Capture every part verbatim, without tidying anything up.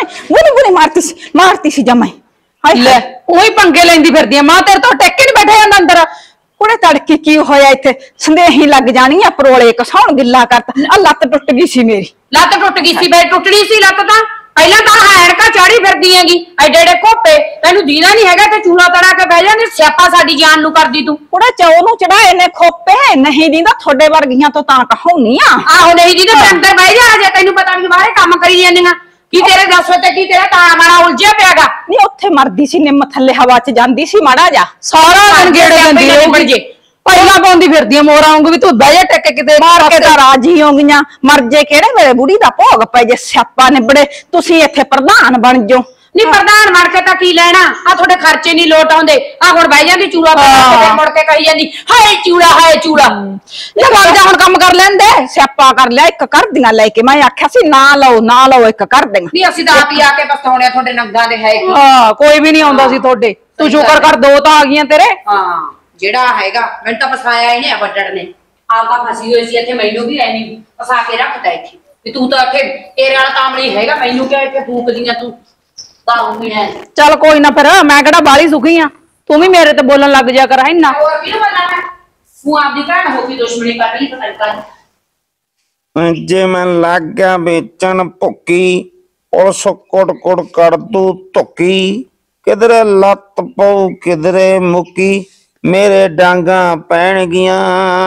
बुनी बुनी मारती सी मारती सी जमाई ले ओही पंगे लेंदी फिरदी मां तेरे तो टेके नहीं बैठे जांदा अंदर कुड़े तड़के की होया इत्थे संदेही लग जानी है परोले कसाउण गिल्ला करता आ लत्त टुट गई सी मेरी लत्त टुट गई सी बे टुटनी सी लत्त तां पहला तां हैड़का चाड़ी फिरदी हैगी एडे एडे घोपे तैनू दीदा नहीं हैगा ते चूला तड़ा के बह जांदी सियापा साडी जान नू करदी तू कुड़े चौ नू चढ़ाए ने खोपे नहीं दीदा थोड़े वर्गियां तो तां कहाउनी आ आहो नहीं दीदा ते अंदर बह जा जे तैनू पता नहीं बाहर काम करी जांदियां की तेरे दस ते की तेरा तां मारा उलझिया पियागा नी उत्थे मरदी सी निम थल्ले हवा च जांदी सी माड़ा जा सारा दिन गेड़े दिंदी रहूगी पहला पाउंदी फिरदी मोरा वांगू भी तू बह जा टेके किते मार के तां राजी होगियां मर जे केड़े मेरे बुढ़ी दा भोग पै जे स्यापा निबड़े तुसी इत्थे प्रधान बन जो नी प्रधान बन के तां की लेना आ थोड़े खर्चे नहीं लोट आउंदे आ हुण बह जांदी चूड़ा ते मुड़ के कही जांदी हाय चूड़ा हाय चूड़ा ले वग जा हुण काम कर लैंदे स्यापा कर लिया एक कर दियां लेके मैं आख्या सी ना लो ना लो एक कर देंगा नी ਅਸੀਂ ਤਾਂ ਆਪ ਹੀ ਆ ਕੇ ਪਸਤਾਉਣੇ ਤੁਹਾਡੇ ਨੰਗਾਂ ਦੇ ਹੈ ਹਾਂ ਕੋਈ ਵੀ ਨਹੀਂ ਆਉਂਦਾ ਸੀ ਤੁਹਾਡੇ ਤੂੰ ਸ਼ੁਕਰ ਕਰ ਦੋ ਤਾਂ ਆ ਗਈਆਂ ਤੇਰੇ ਹਾਂ ਜਿਹੜਾ ਹੈਗਾ ਮੈਨੂੰ ਤਾਂ ਫਸਾਇਆ ਇਹਨੇ ਵੱਡੜ ਨੇ ਆਪ ਤਾਂ ਫਸੀ ਹੋਈ ਸੀ ਇੱਥੇ ਮੈਨੂੰ ਵੀ ਐਵੇਂ ਫਸਾ ਕੇ ਰੱਖਦਾ ਇੱਥੇ ਵੀ ਤੂੰ ਤਾਂ ਇੱਥੇ ਤੇਰੇ ਵਾਲਾ ਕਾਮਲੀ ਹੈਗਾ ਮੈਨੂੰ ਕਿਹਾ ਇੱਥੇ ਫੂਕਦੀਆਂ ਤੂੰ चल कोई ना फिर मैं केड़ा बाली सुखी हां तू भी मेरे ते बोलन लग जा कर इन्ना और की बोलना है तू आपदी भैन हो की दुश्मनी कर रही पता कर जे मैं लग गया बेचन भुक्की पुलिस कुड़ कुड़ कर दू धुक्की किधरे लत पऊ किधरे मुक्की मेरे डांगा पैण गियां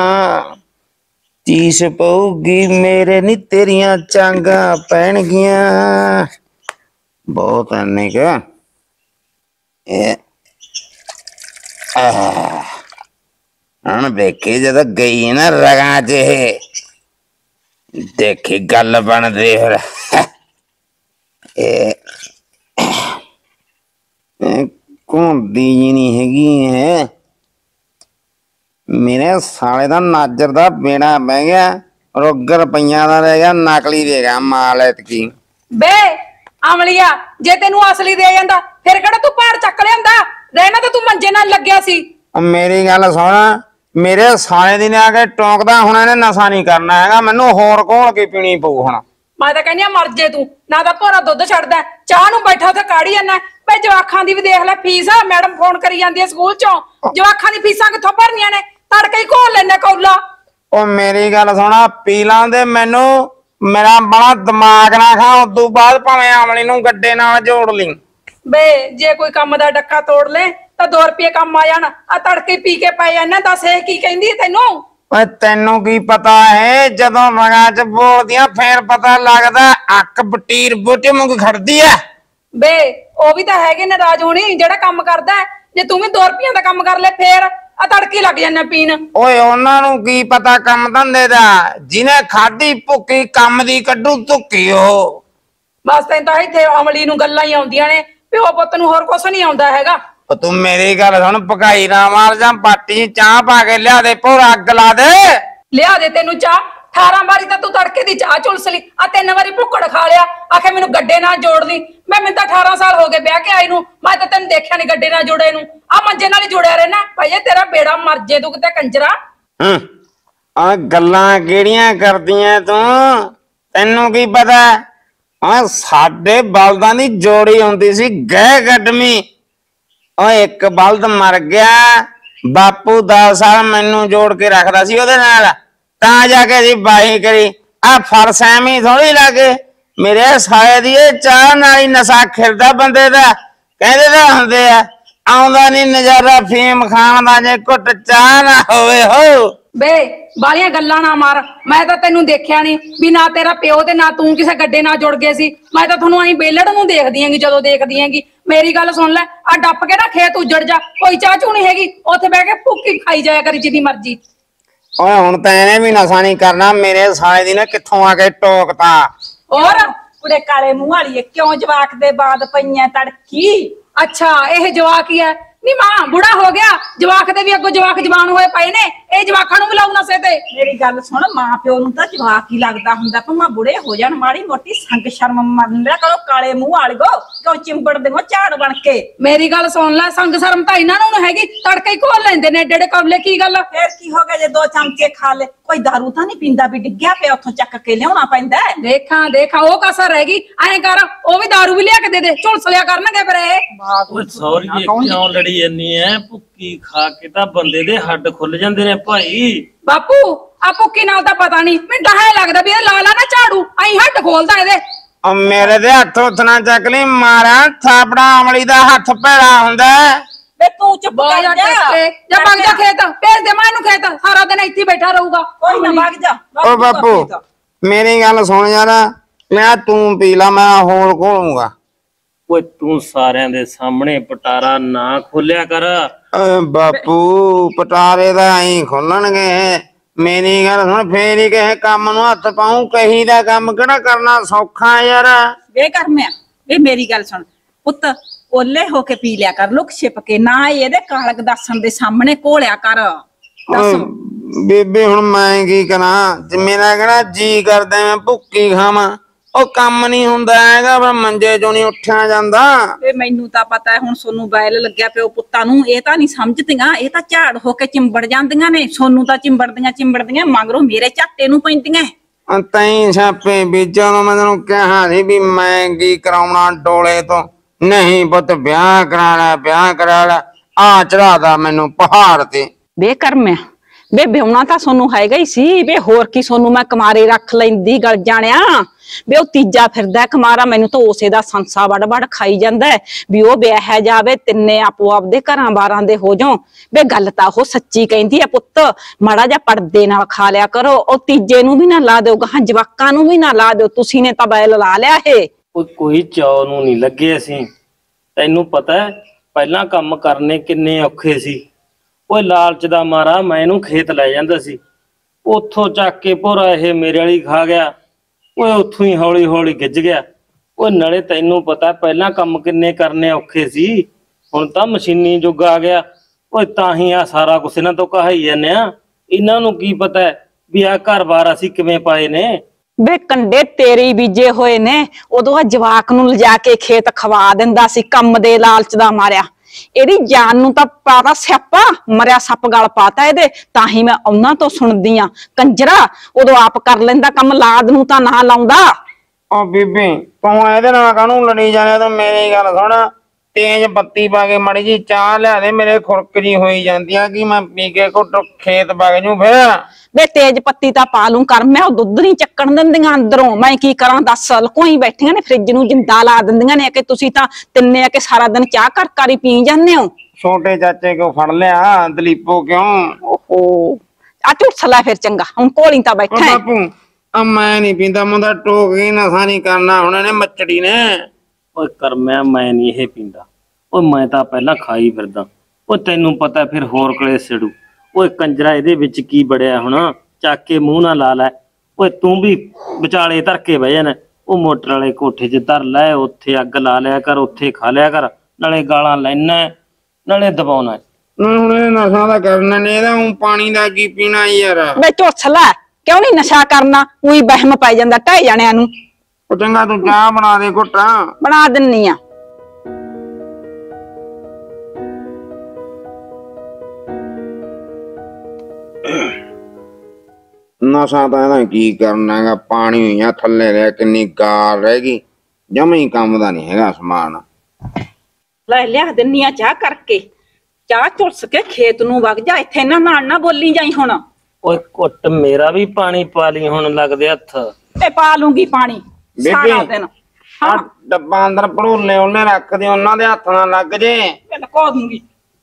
चीस पऊगी मेरे नी तेरियां चांगा पैण गियां बहुत अन्ने का हूं देखी जद गई ना रगा च देखी गल बनदी फिर घुंदी जी नहीं हैगी है मेरे साले दा नाजर दा बेड़ा बह गया रुगर रुपइया दा रह गया नकली दे गया माल इतकी बे अमलिया जे तेनू असली दे जांदा फिर केड़ा तू पहाड़ चक लियांदा रहना तो तू मंजे नाल लग्या सी मेरी गल सुन मेरे साले दी ने आके टोकदा हुण इहने नशा नहीं करना हैगा मैनू होर घोल के पीनी पऊ हुण मैं तां कहनी मर जे तू ना तां भोरा दुध छड़दा चाह नू बैठा उत्थे काढ़ी जाना बे जवाखां दी भी देख ले फीस मैडम फोन करी जांदी है स्कूल चों जवाखां दी फीसां कित्थों भरनियां ने तड़के ही घोल लैने कौला ओ मेरी गल सुन पी लांदे मैनू मेरा बड़ा दिमाग ना खा उदू बाद भावें अमली नू गड्डे नाल जोड़ ली बे जे कोई काम दा डक्का तोड़ ले तां दो रुपये कम आ जाण आ तड़के पी के पै जाना दस ए की कहंदी तैनू ओए तैनू की पता है जदों रगा च बोलदियां फिर पता लगदा अक बटीर बूटे वांगू खड़दी है बे ओ भी तां हैगे नाराज होनी जेड़ा काम करदा जे तू भी दो रुपये दा काम कर ले फिर आ तड़के लग जाना पीन ओए उन्हां नू की पता काम धंधे दा जिने खादी भुक्की काम दी कड्डू धुक्की ओ बस तैनूं तां इत्थे अमली नू गल्लां ही आउंदियां ने प्यो पुत्त नू होर कुछ नहीं आउंदा हैगा ओ तू मेरी गल सुन पकाई ना मार जा पाटी चाह पा के लिया दे भोरा अग ला दे लिया दे तेनू चाह अठारह बारी तां तू तड़के दी चाह चुलस ली आ तीन बारी भुक्कड़ खा लिया आखे मैनू गड्डे नाल जोड़ दी मैं मैनूं तां अठारह साल हो गए ब्याह के आई नू मैं तां तैनूं देखिया नहीं गड्डे नाल जोड़े नू आ मंजे नाल ही जुड़िया रहना भाई तेरा बेड़ा मर जे तू किते कंजरा हं आ गल्लां केड़ियां करदियां तू तैनूं की पता आ साडे बलदां दी जोड़ी हुंदी सी गह गड्डमी ओ एक बलद मर गया बापू दस साल मैनू जोड़ के रखदा सी ओदे नाल तां जाके जी बाही करी आ फरसैमी थोड़ी लगे मेरे साले दी चाह नाल ही नशा खिरदा बंदे दा कहंदे तां हुंदे आ आउंदा नहीं नजारा फीम खान दा जे घुट चाह ना होवे हो बे बालियां गल्लां ना मार मैं तां तैनूं देखिया नहीं भी ना तेरा प्यो ते ना तू किसे गड्डे नाल जुड़ गए सी मैं तां तुहानूं अहीं बेलड़ नूं देखदी आंगी जदों देखदी आंगी मेरी गल सुन ले आ डप के ना खेत उजड़ जा कोई चाह चू नहीं हैगी उत्थे बैठ के भुक्की खाई जाया करी जिदी मर्जी ओए हुण तां इहने भी नशा नहीं करना मेरे साले दी ने कित्थों आके टोकता और कुड़े काले मुंह वाली क्यों जवाक दे बाद पईयां तड़की अच्छा यह जवाक ही है नी मां बुढ़ा हो गया जवाक दे भी अगो जवाक जवान होए पए ने ਇਹ ਜਵਾਕਾਂ ਨੂੰ ਬੁਲਾਉ ਨਸੇ ਤੇ। ਮੇਰੀ ਗੱਲ ਸੁਣ, ਮਾਂ ਪਿਓ ਨੂੰ ਤਾਂ ਜਵਾਕ ਹੀ ਲੱਗਦਾ ਹੁੰਦਾ, ਭਾਵੇਂ ਬੁੜੇ ਹੋ ਜਾਣ, ਮਾੜੀ ਮੋਟੀ ਸੰਗ ਸ਼ਰਮ ਮੰਨ ਲਿਆ ਕਰੋ। ਕਾਲੇ ਮੂੰਹ ਵਾਲਿਓ ਕਿਉਂ ਚਿੰਬੜਦੇ ਹੋ ਝਾੜ ਬਣ ਕੇ? ਮੇਰੀ ਗੱਲ ਸੁਣ ਲੈ, ਸੰਗ ਸ਼ਰਮ ਤਾਂ ਇਹਨਾਂ ਨੂੰ ਹੈਗੀ, ਤੜਕੇ ਹੀ ਘੋਲ ਲੈਂਦੇ ਨੇ ਏਡੇ ਏਡੇ ਕਬਲੇ। ਕੀ ਗੱਲ ਫੇਰ ਕੀ ਹੋ ਗਿਆ ਜੇ ਦੋ ਚਮਚੇ ਖਾ ਲੇ? ਕੋਈ ਦਾਰੂ ਤਾਂ ਨਹੀਂ ਪੀਂਦਾ ਵੀ ਡਿੱਗਿਆ ਪਿਆ ਉੱਥੋਂ ਚੱਕ ਕੇ ਲਿਆਉਣਾ ਪੈਂਦਾ? ਦੇਖਾਂ ਦੇਖਾਂ ਉਹ ਕਸਰ ਰਹਿ ਗਈ। ਐਂ ਕਰ, ਉਹ ਵੀ ਦਾਰੂ ਵੀ ਲਿਆ ਕੇ ਦੇ ਦੇ, ਝੁਲਸ ਲਿਆ ਕਰਨਗੇ ਫਿਰ ਇਹ। ਓਏ ਸੌਰੀ ਕਿਉਂ ਲੜੀ ਜੰਨੀ ਐ? ਭੁੱਕੀ ਖਾ ਕੇ ਤਾਂ ਬੰਦੇ ਦੇ ਹੱਡ ਖੁੱਲ ਜਾਂਦੇ ਨੇ ਭਾਈ। ਬਾਪੂ ਆ ਭੁੱਕੀ ਨਾਲ ਤਾਂ ਪਤਾ ਨਹੀਂ, ਮੈਨੂੰ ਤਾਂ ਐਂ ਲੱਗਦਾ ਵੀ ਇਹ ਲਾ ਲਾ ਨਾ ਝਾੜੂ, ਐਂ ਹੱਡ ਖੋਲਦਾ ਇਹਦੇ। ਉਹ ਮੇਰੇ ਦੇ ਹੱਥ ਉੱਥ ਨਾ ਚੱਕ ਲਈ, ਮਾਰਾਂ ਥਾਪੜਾ ਅਮਲੀ ਦਾ ਹੱਥ ਭੈੜਾ ਹੁੰਦਾ। ਵੇ ਤੂੰ ਚੁੱਪ ਕਰ ਜਾ, ਜਾ ਵਗ ਜਾ ਖੇਤ, ਭੇਜ ਦੇ ਮੈਂ ਇਹਨੂੰ ਖੇਤ, ਸਾਰਾ ਦਿਨ ਇੱਥੇ ਬੈਠਾ ਰਹੂਗਾ। ਕੋਈ ਨਾ ਵਗ ਜਾ। ਓ ਬਾਪੂ ਮੇਰੀ ਗੱਲ ਸੁਣ ਯਾਰ, ਮੈਂ ਤੂੰ ਪੀ ਲਾ, ਮੈਂ ਹੋਰ ਖੋਲੂੰਗਾ। ਓਏ ਤੂੰ ਸਾਰਿਆਂ ਦੇ ਸਾਹਮਣੇ ਪਟਾਰਾ ਨਾ ਖੋਲਿਆ ਕਰ। ਓਏ ਬਾਪੂ ਪਟਾਰੇ ਦਾ ਐਂ ਖੋਲਣਗੇ। ਮੇਰੀ ਗੱਲ ਸੁਣ, ਫੇਰ ਹੀ ਕਿਸੇ ਕੰਮ ਨੂੰ ਹੱਥ ਪਾਉਂ। ਕਹੀ ਦਾ ਕੰਮ ਕਿਹੜਾ ਕਰਨਾ ਸੌਖਾ ਯਾਰ। ਵੇ ਕਰਮਿਆ, ਵੇ ਮੇਰੀ ਗੱਲ ਸੁਣ ਪੁੱਤ, ਓਲੇ ਹੋ ਕੇ ਪੀ ਲਿਆ ਕਰ, ਲੁਕ ਛਿਪ ਕੇ, ਨਾ ਇਹਦੇ ਕਾਲਕ ਦੱਸਣ ਦੇ ਸਾਹਮਣੇ ਘੋਲਿਆ ਕਰ। ਓਏ ਬੇਬੇ ਹੁਣ ਮੈਂ ਕੀ ਕਰਾਂ? ਮੇਰਾ ਕਿਹੜਾ ਜੀ ਕਰਦਾ ਮੈਂ ਭੁੱਕੀ ਖਾਵਾਂ? ਉਹ ਕੰਮ ਨਹੀਂ ਹੁੰਦਾ ਹੈਗਾ, ਪਰ ਮੰਜੇ ਚੋਂ ਨਹੀਂ ਉੱਠਿਆ ਜਾਂਦਾ। ਵੇ ਮੈਨੂੰ ਤਾਂ ਪਤਾ ਹੈ, ਹੁਣ ਸੋਨੂੰ ਬੈਲ ਲੱਗਿਆ ਪਿਓ ਪੁੱਤਾਂ ਨੂੰ, ਇਹ ਤਾਂ ਨਹੀਂ ਸਮਝਦੀਆਂ, ਇਹ ਤਾਂ ਝਾੜ ਹੋ ਕੇ ਚਿੰਬੜ ਜਾਂਦੀਆਂ ਨੇ। ਸੋਨੂੰ ਤਾਂ ਚਿੰਬੜਦੀਆਂ ਚਿੰਬੜਦੀਆਂ ਮਗਰੋਂ ਮੇਰੇ ਝਾਟੇ ਨੂੰ ਪੈਂਦੀਆਂ। ਤੈਂ ਛਾਪੇ ਬੀਜਾਂ ਨੂੰ ਮੈਂ ਤੈਨੂੰ ਕਿਹਾ ਸੀ ਵੀ ਮੈਂ ਕੀ ਕਰਾਉਣਾ ਡੋਲੇ ਤੋਂ। ਨਹੀਂ ਪੁੱਤ ਵਿਆਹ ਕਰਾ ਲੈ, ਵਿਆਹ ਕਰਾ ਲੈ, ਆ ਚੜਾਦਾ ਮੈਨੂੰ ਪਹਾੜ ਤੇ। ਵੇ ਕਰਮਿਆ, ਵੇ ਵਿਆਹੁਣਾ ਤਾਂ ਸੋਨੂੰ ਹੈਗਾ ਹੀ ਸੀ, ਵੇ ਹੋਰ ਕੀ ਸੋਨੂੰ ਮੈਂ ਕੁਮਾਰੇ ਰੱਖ ਲੈਂਦੀ ਗਲ ਜਾਣਿਆ। ਵੇ ਉਹ ਤੀਜਾ ਫਿਰਦਾ ਕੁਮਾਰਾ, ਮੈਨੂੰ ਤਾਂ ਉਸੇ ਦਾ ਸੰਸਾ ਵੜ ਵੜ ਖਾਈ ਜਾਂਦਾ ਵੀ ਉਹ ਵਿਆਹਿਆ ਜਾਵੇ, ਤਿੰਨੇ ਆਪੋ ਆਪਦੇ ਘਰਾਂ ਬਾਰਾਂ ਦੇ ਹੋ ਜਾਓ। ਵੇ ਗੱਲ ਤਾਂ ਉਹ ਸੱਚੀ ਕਹਿੰਦੀ ਹੈ ਪੁੱਤ, ਮਾੜਾ ਜਿਹਾ ਪਰਦੇ ਨਾਲ ਖਾ ਲਿਆ ਕਰੋ। ਉਹ ਤੀਜੇ ਨੂੰ ਵੀ ਨਾ ਲਾ ਦਿਓ, ਗਾਹਾਂ ਜਵਾਕਾਂ ਨੂੰ ਵੀ ਨਾ ਲਾ ਦਿਓ। ਤੁਸੀਂ ਨੇ ਤਾਂ ਬੈਲ ਲਾ ਲਿਆ ਇਹ। ਕੋਈ ਚੌ ਨੂੰ ਨਹੀਂ ਲੱਗੇ ਅਸੀਂ, ਤੈਨੂੰ ਪਤਾ ਹੈ ਪਹਿਲਾਂ ਕੰਮ ਕਰਨੇ ਕਿੰਨੇ ਔਖੇ ਸੀ। ਓਏ ਲਾਲਚ ਦਾ ਮਾਰਾ ਮੈਂ ਇਹਨੂੰ ਖੇਤ ਲੈ ਜਾਂਦਾ ਸੀ, ਉੱਥੋਂ ਚੱਕ ਕੇ ਭੋਰਾ ਇਹ ਮੇਰੇ ਵਾਲੀ ਖਾ ਗਿਆ। ਓਏ ਉੱਥੋਂ ਹੀ ਹੌਲੀ ਹੌਲੀ ਗਿੱਜ ਗਿਆ। ਓਏ ਨਾਲੇ ਤੈਨੂੰ ਪਤਾ ਪਹਿਲਾਂ ਕੰਮ ਕਿੰਨੇ ਕਰਨੇ ਔਖੇ ਸੀ, ਹੁਣ ਤਾਂ ਮਸ਼ੀਨੀ ਯੁੱਗ ਆ ਗਿਆ। ਓਏ ਤਾਂ ਹੀ ਆ ਸਾਰਾ ਕੁਛ ਇਹਨਾਂ ਤੋਂ ਕਹਾਈ ਜਾਂਦੇ ਆ। ਇਹਨਾਂ ਨੂੰ ਕੀ ਪਤਾ ਵੀ ਆ ਘਰ-ਬਾਰ ਅਸੀਂ ਕਿਵੇਂ ਪਾਏ ਨੇ। ਵੇ ਕੰਡੇ ਤੇਰੇ ਹੀ ਬੀਜੇ ਹੋਏ ਨੇ, ਉਦੋਂ ਆ ਜਵਾਕ ਨੂੰ ਲਿਜਾ ਕੇ ਖੇਤ ਖਵਾ ਦਿੰਦਾ ਸੀ ਕੰਮ ਦੇ ਲਾਲਚ ਦਾ ਮਾਰਿਆ। ਇਹਦੀ ਜਾਨ ਨੂੰ ਤਾਂ ਪਾਤਾ ਸਿਆਪਾ, ਮਰਿਆ ਸੱਪ ਗਲ ਪਾਤਾ ਇਹਦੇ। ਤਾਂ ਹੀ ਮੈਂ ਉਹਨਾਂ ਤੋਂ ਸੁਣਦੀ ਆ, ਕੰਜਰਾ ਉਦੋਂ ਆਪ ਕਰ ਲੈਂਦਾ ਕੰਮ, ਲਾਦ ਨੂੰ ਤਾਂ ਨਾ ਲਾਉਂਦਾ। ਓ ਬੀਬੀ ਤੂੰ ਇਹਦੇ ਨਾਲ ਕਾਹਨੂੰ ਲੜੀ ਜਾਣਾ? ਤੂੰ ਮੇਰੀ ਗੱਲ ਸੁਣ, ਤੇਜ਼ ਬੱਤੀ ਪਾ ਕੇ ਮਾੜੀ ਜੀ ਚਾਹ ਲਿਆ ਦੇ, ਮੇਰੇ ਖੁਰਕ ਜੀ ਹੋਈ ਜਾਂਦੀ ਆ ਕਿ ਮੈਂ ਪੀ ਕੇ ਘੁੱਟ ਖੇਤ ਵਗ ਜੂ। ਫਿਰ ਵੇ ਤੇਜ ਪੱਤੀ ਤਾਂ ਪਾ ਲੂੰ ਕਰ, ਮੈਂ ਉਹ ਦੁੱਧ ਨਹੀਂ ਚੱਕਣ ਦਿੰਦੀਆਂ ਅੰਦਰੋਂ। ਮੈਂ ਕੀ ਕਰਾਂ ਦੱਸ? ਲਕੋਈ ਬੈਠੀਆਂ ਨੇ, ਫ੍ਰਿਜ ਨੂੰ ਜਿੰਦਾ ਲਾ ਦਿੰਦੀਆਂ ਨੇ ਕਿ ਤੁਸੀਂ ਤਾਂ ਤਿੰਨੇ ਆ ਕੇ ਸਾਰਾ ਦਿਨ ਚਾਹ ਕਰ ਕਰ ਹੀ ਪੀ ਜਾਂਦੇ ਹੋ। ਛੋਟੇ ਚਾਚੇ ਕਿਉਂ ਫੜ ਲਿਆ? ਦਲੀਪੋ ਕਿਉਂ? ਓਹੋ ਆ ਝੁੱਠ ਲੈ ਫਿਰ ਚੰਗਾ, ਹੁਣ ਕੋਲੀ ਤਾਂ ਬੈਠਾ ਹੈ। ਬਾਪੂ ਆ ਮੈਂ ਨਹੀਂ ਪੀਂਦਾ, ਮੁੰਡਾ ਟੋਕ ਹੀ ਨਸ਼ਾ ਨਹੀਂ ਕਰਨਾ ਹੁਣ ਇਹਨੇ ਮੱਚੜੀ ਨੇ। ਓਏ ਕਰ ਮੈਂ ਮੈਂ ਨਹੀਂ ਇਹ ਪੀਂਦਾ। ਓਏ ਮੈਂ ਤਾਂ ਪਹਿਲਾਂ ਖਾਈ ਫਿਰਦਾ। ਓਏ ਤੈਨੂੰ ਪਤਾ ਫਿਰ ਹੋਰ ਕਲੇ ਸਿੜੂ। ਓਏ ਕੰਜਰਾ ਇਹਦੇ ਵਿੱਚ ਕੀ ਬੜਿਆ ਹੁਣ, ਚੱਕ ਕੇ ਮੂੰਹ ਨਾ ਲਾ ਲੈ। ਓਏ ਤੂੰ ਵੀ ਵਿਚਾਲੇ ਧਰ ਕੇ ਬਹਿ ਜਾਣਾ। ਉਹ ਮੋਟਰ ਵਾਲੇ ਕੋਠੇ 'ਚ ਧਰ ਲੈ, ਉੱਥੇ ਅੱਗ ਲਾ ਲਿਆ ਕਰ, ਉੱਥੇ ਖਾ ਲਿਆ ਕਰ, ਨਾਲੇ ਗਾਲਾਂ ਲੈਣਾ ਨਾਲੇ ਦਬਾਉਣਾ। ਹੁਣ ਇਹ ਨਸ਼ਾ ਦਾ ਕਰਨਾ ਨੇ, ਇਹਦਾ ਹੁਣ ਪਾਣੀ ਦਾ ਕੀ ਪੀਣਾ ਯਾਰ? ਵੇ ਝੁੱਠ ਲੈ, ਕਿਉਂ ਨਹੀਂ ਨਸ਼ਾ ਕਰਨਾ? ਉਹੀ ਬਹਿਮ ਪੈ ਜਾਂਦਾ ਢਾਈ ਜਾਣਿਆਂ ਨੂੰ। ਉਹ ਚੰਗਾ ਤੂੰ ਚਾਹ ਬਣਾ ਦੇ ਘੁੱਟਾਂ। ਬਣਾ ਦਿੰਨੀ ਆ। ਨਸ਼ਾ ਤਾਂ ਇਹਦਾ ਕੀ ਕਰਨਾ ਹੈਗਾ? ਪਾਣੀ ਹੋਈਆਂ ਥੱਲੇ ਰਹਿ, ਕਿੰਨੀ ਗਾਰ ਰਹਿ ਗਈ, ਜਮਾ ਹੀ ਕੰਮ ਦਾ ਨਹੀਂ ਹੈਗਾ ਸਮਾਨ। ਲੈ ਲਿਆ ਦਿੰਨੀ ਆ ਚਾਹ ਕਰਕੇ, ਚਾਹ ਝੁਲਸ ਕੇ ਖੇਤ ਨੂੰ ਵਗ ਜਾ। ਇੱਥੇ ਇਹਨਾਂ ਨਾਲ ਨਾ ਬੋਲੀ ਜਾਈ ਹੁਣ। ਓਏ ਘੁੱਟ ਮੇਰਾ ਵੀ ਪਾਣੀ ਪਾ ਲਈ ਹੁਣ ਲੱਗਦੇ ਹੱਥ। ਤੇ ਪਾ ਲੂੰਗੀ ਪਾਣੀ ਸਾਰਾ ਦਿਨ। ਹਾਂ ਡੱਬਾ ਅੰਦਰ ਭੜੋਲੇ ਉਹਨੇ ਰੱਖ ਦੇ, ਉਹਨਾਂ ਦੇ ਹੱਥ ਨਾਲ ਲੱਗ ਜੇ। ਮੈਂ ਲਕੋ ਦੂੰਗੀ।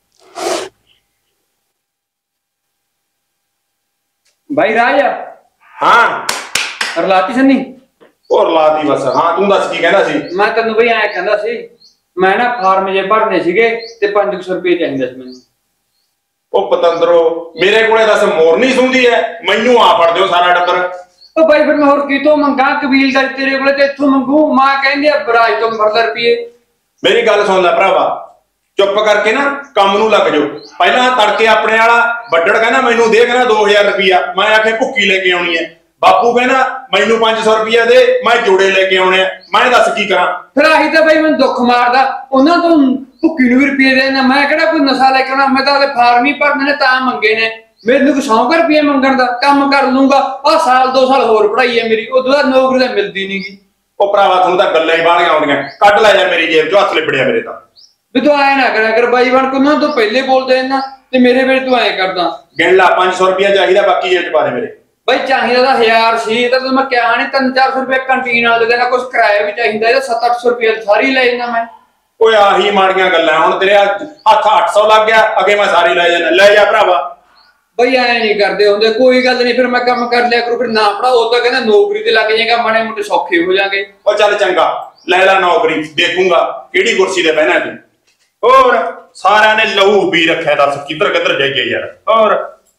भाई राज हाँ रलाती सन्नी और लाती बस। हाँ तू दस की कहना सी? मैं तेन बई ऐ कहंदा सी, मैं ना फार्म जे भरने सीगे ते पांच सौ रुपए चाहिए सी मैनूं। ओ पतंदरो मेरे कोले दस मोर नहीं सुनदी है, मैनू आ फड़ दियो सारा टब्बर। ओ भाई फिर मैं होर कितों मंगा? कबीलदारी तेरे कोले ते इत्थों मंगू? मां कहंदी आ बराज तो फड़ ले रुपये। मेरी गल सुन ले भरावा, ਚੁੱਪ ਕਰਕੇ ਨਾ ਕੰਮ ਨੂੰ ਲੱਗ ਜਾਓ। ਪਹਿਲਾਂ ਤੜਕੇ ਆਪਣੇ ਵਾਲਾ ਵੱਡੜ ਕਹਿੰਦਾ ਮੈਨੂੰ ਦੇ ਕਹਿੰਦਾ ਦੋ ਹਜ਼ਾਰ ਰੁਪਇਆ, ਮੈਂ ਆਖਿਆ ਭੁੱਕੀ ਲੈ ਕੇ ਆਉਣੀ ਹੈ। ਬਾਪੂ ਕਹਿੰਦਾ ਮੈਨੂੰ ਪੰਜ ਸੌ ਰੁਪਇਆ ਦੇ, ਮੈਂ ਜੋੜੇ ਲੈ ਕੇ ਆਉਣੇ ਆ। ਮੈਂ ਦੱਸ ਕੀ ਕਰਾਂ? ਫਿਰ ਆਹੀ ਤਾਂ ਬਈ ਮੈਨੂੰ ਦੁੱਖ ਮਾਰਦਾ, ਉਹਨਾਂ ਤੋਂ ਭੁੱਕੀ ਨੂੰ ਵੀ ਰੁਪਏ ਦੇਣਾ। ਮੈਂ ਕਿਹੜਾ ਕੋਈ ਨਸ਼ਾ ਲੈ ਕੇ ਆਉਣਾ, ਮੈਂ ਤਾਂ ਉਹਦੇ ਫਾਰਮ ਹੀ ਭਰਨੇ ਨੇ ਤਾਂ ਮੰਗੇ ਨੇ। ਮੈਨੂੰ ਕੋਈ ਸੌ ਰੁਪਏ ਮੰਗਣ ਦਾ ਕੰਮ ਕਰ ਲੂੰਗਾ। ਆਹ ਸਾਲ ਦੋ ਸਾਲ ਹੋਰ ਪੜਾਈ ਹੈ ਮੇਰੀ, ਉਦੋਂ ਬਾਅਦ ਨੌਕਰੀ ਤਾਂ ਮਿਲਦੀ ਨੀ ਗੀ। ਉਹ ਭਰਾਵਾ ਤੁਹਾਨੂੰ ਤਾਂ ਗੱਲਾਂ ਹੀ ਬਾਹਲੀਆਂ ਆਉਂਦੀਆਂ। ਕੱਢ ਲੈ ਜਾ ਮੇਰੀ ਜੇਬ ਚੋਂ, ਹੱਥ ਲਿਬੜਿਆ ਮੇਰੇ ਤਾਂ। ਵੀ ਤੂੰ ਐ ਨਾ ਕਰਿਆ ਕਰ ਬਾਈ ਬਣ ਕੇ, ਉਹਨਾਂ ਤੋਂ ਪਹਿਲੇ ਬੋਲਦੇ ਇਹਨਾਂ ਤੇ ਮੇਰੇ ਵੇਲੇ ਤੂੰ ਐ ਕਰਦਾ। ਗਿਣ ਲਾ, ਪੰਜ ਸੌ ਰੁਪਇਆ ਚਾਹੀਦਾ, ਬਾਕੀ ਜੇਬ ਚ ਪਾ ਦੇ ਮੇਰੇ। ਬਈ ਚਾਹੀਦਾ ਤਾਂ ਹਜ਼ਾਰ ਸੀ, ਤਾਂ ਮੈਂ ਕਿਹਾ ਨਹੀਂ ਤਿੰਨ ਚਾਰ ਸੌ ਰੁਪਏ ਕੰਟੀਨ ਵਾਲੇ ਦੇਣਾ, ਕੁਛ ਕਿਰਾਇਆ ਵੀ ਚਾਹੀਦਾ, ਇਹਦਾ ਸੱਤ ਅੱਠ ਸੌ ਰੁਪਏ ਸਾਰੀ ਲੈ ਜਾਂਦਾ ਮੈਂ। ਓਏ ਆਹੀ ਮਾੜੀਆਂ ਗੱਲਾਂ। ਹੁਣ ਤੇਰੇ ਹੱਥ ਅੱਠ ਸੌ ਲੱਗ ਗਿਆ, ਅੱਗੇ ਮੈਂ ਸਾਰੀ ਲੈ ਜਾਣਾ। ਲੈ ਜਾ ਭਰਾਵਾ। ਬਈ ਐ ਨਹੀਂ ਕਰਦੇ ਹੁੰਦੇ, ਕੋਈ ਗੱਲ ਨਹੀਂ, ਫਿਰ ਮੈਂ ਕੰਮ ਕਰ ਲਿਆ ਕਰੂ। ਫਿਰ ਨਾ ਪੜਾਓ, ਉਹ ਤਾਂ ਕਹਿੰਦਾ ਨੌਕਰੀ ਤੇ ਲੱਗ ਜਾਏਗਾ, ਮਾੜੇ ਮੋਟੇ ਸੌਖੇ ਹੋ ਜਾਗੇ। ਉਹ ਚੱਲ ਚੰਗਾ, ਲੈ ਲੈ ਨੌਕਰੀ, ਦੇਖੂੰਗਾ ਕਿਹੜੀ ਕੁਰਸੀ ਤੇ ਬਹਿਣਾ ਤੂੰ। ਹੋਰ ਸਾਰਿਆਂ ਨੇ ਲਹੂ ਪੀ ਰੱਖਿਆ, ਦੱਸ ਕਿੱਧਰ ਕਿੱਧਰ ਜਾਈਏ ਯਾਰ। ਹੋਰ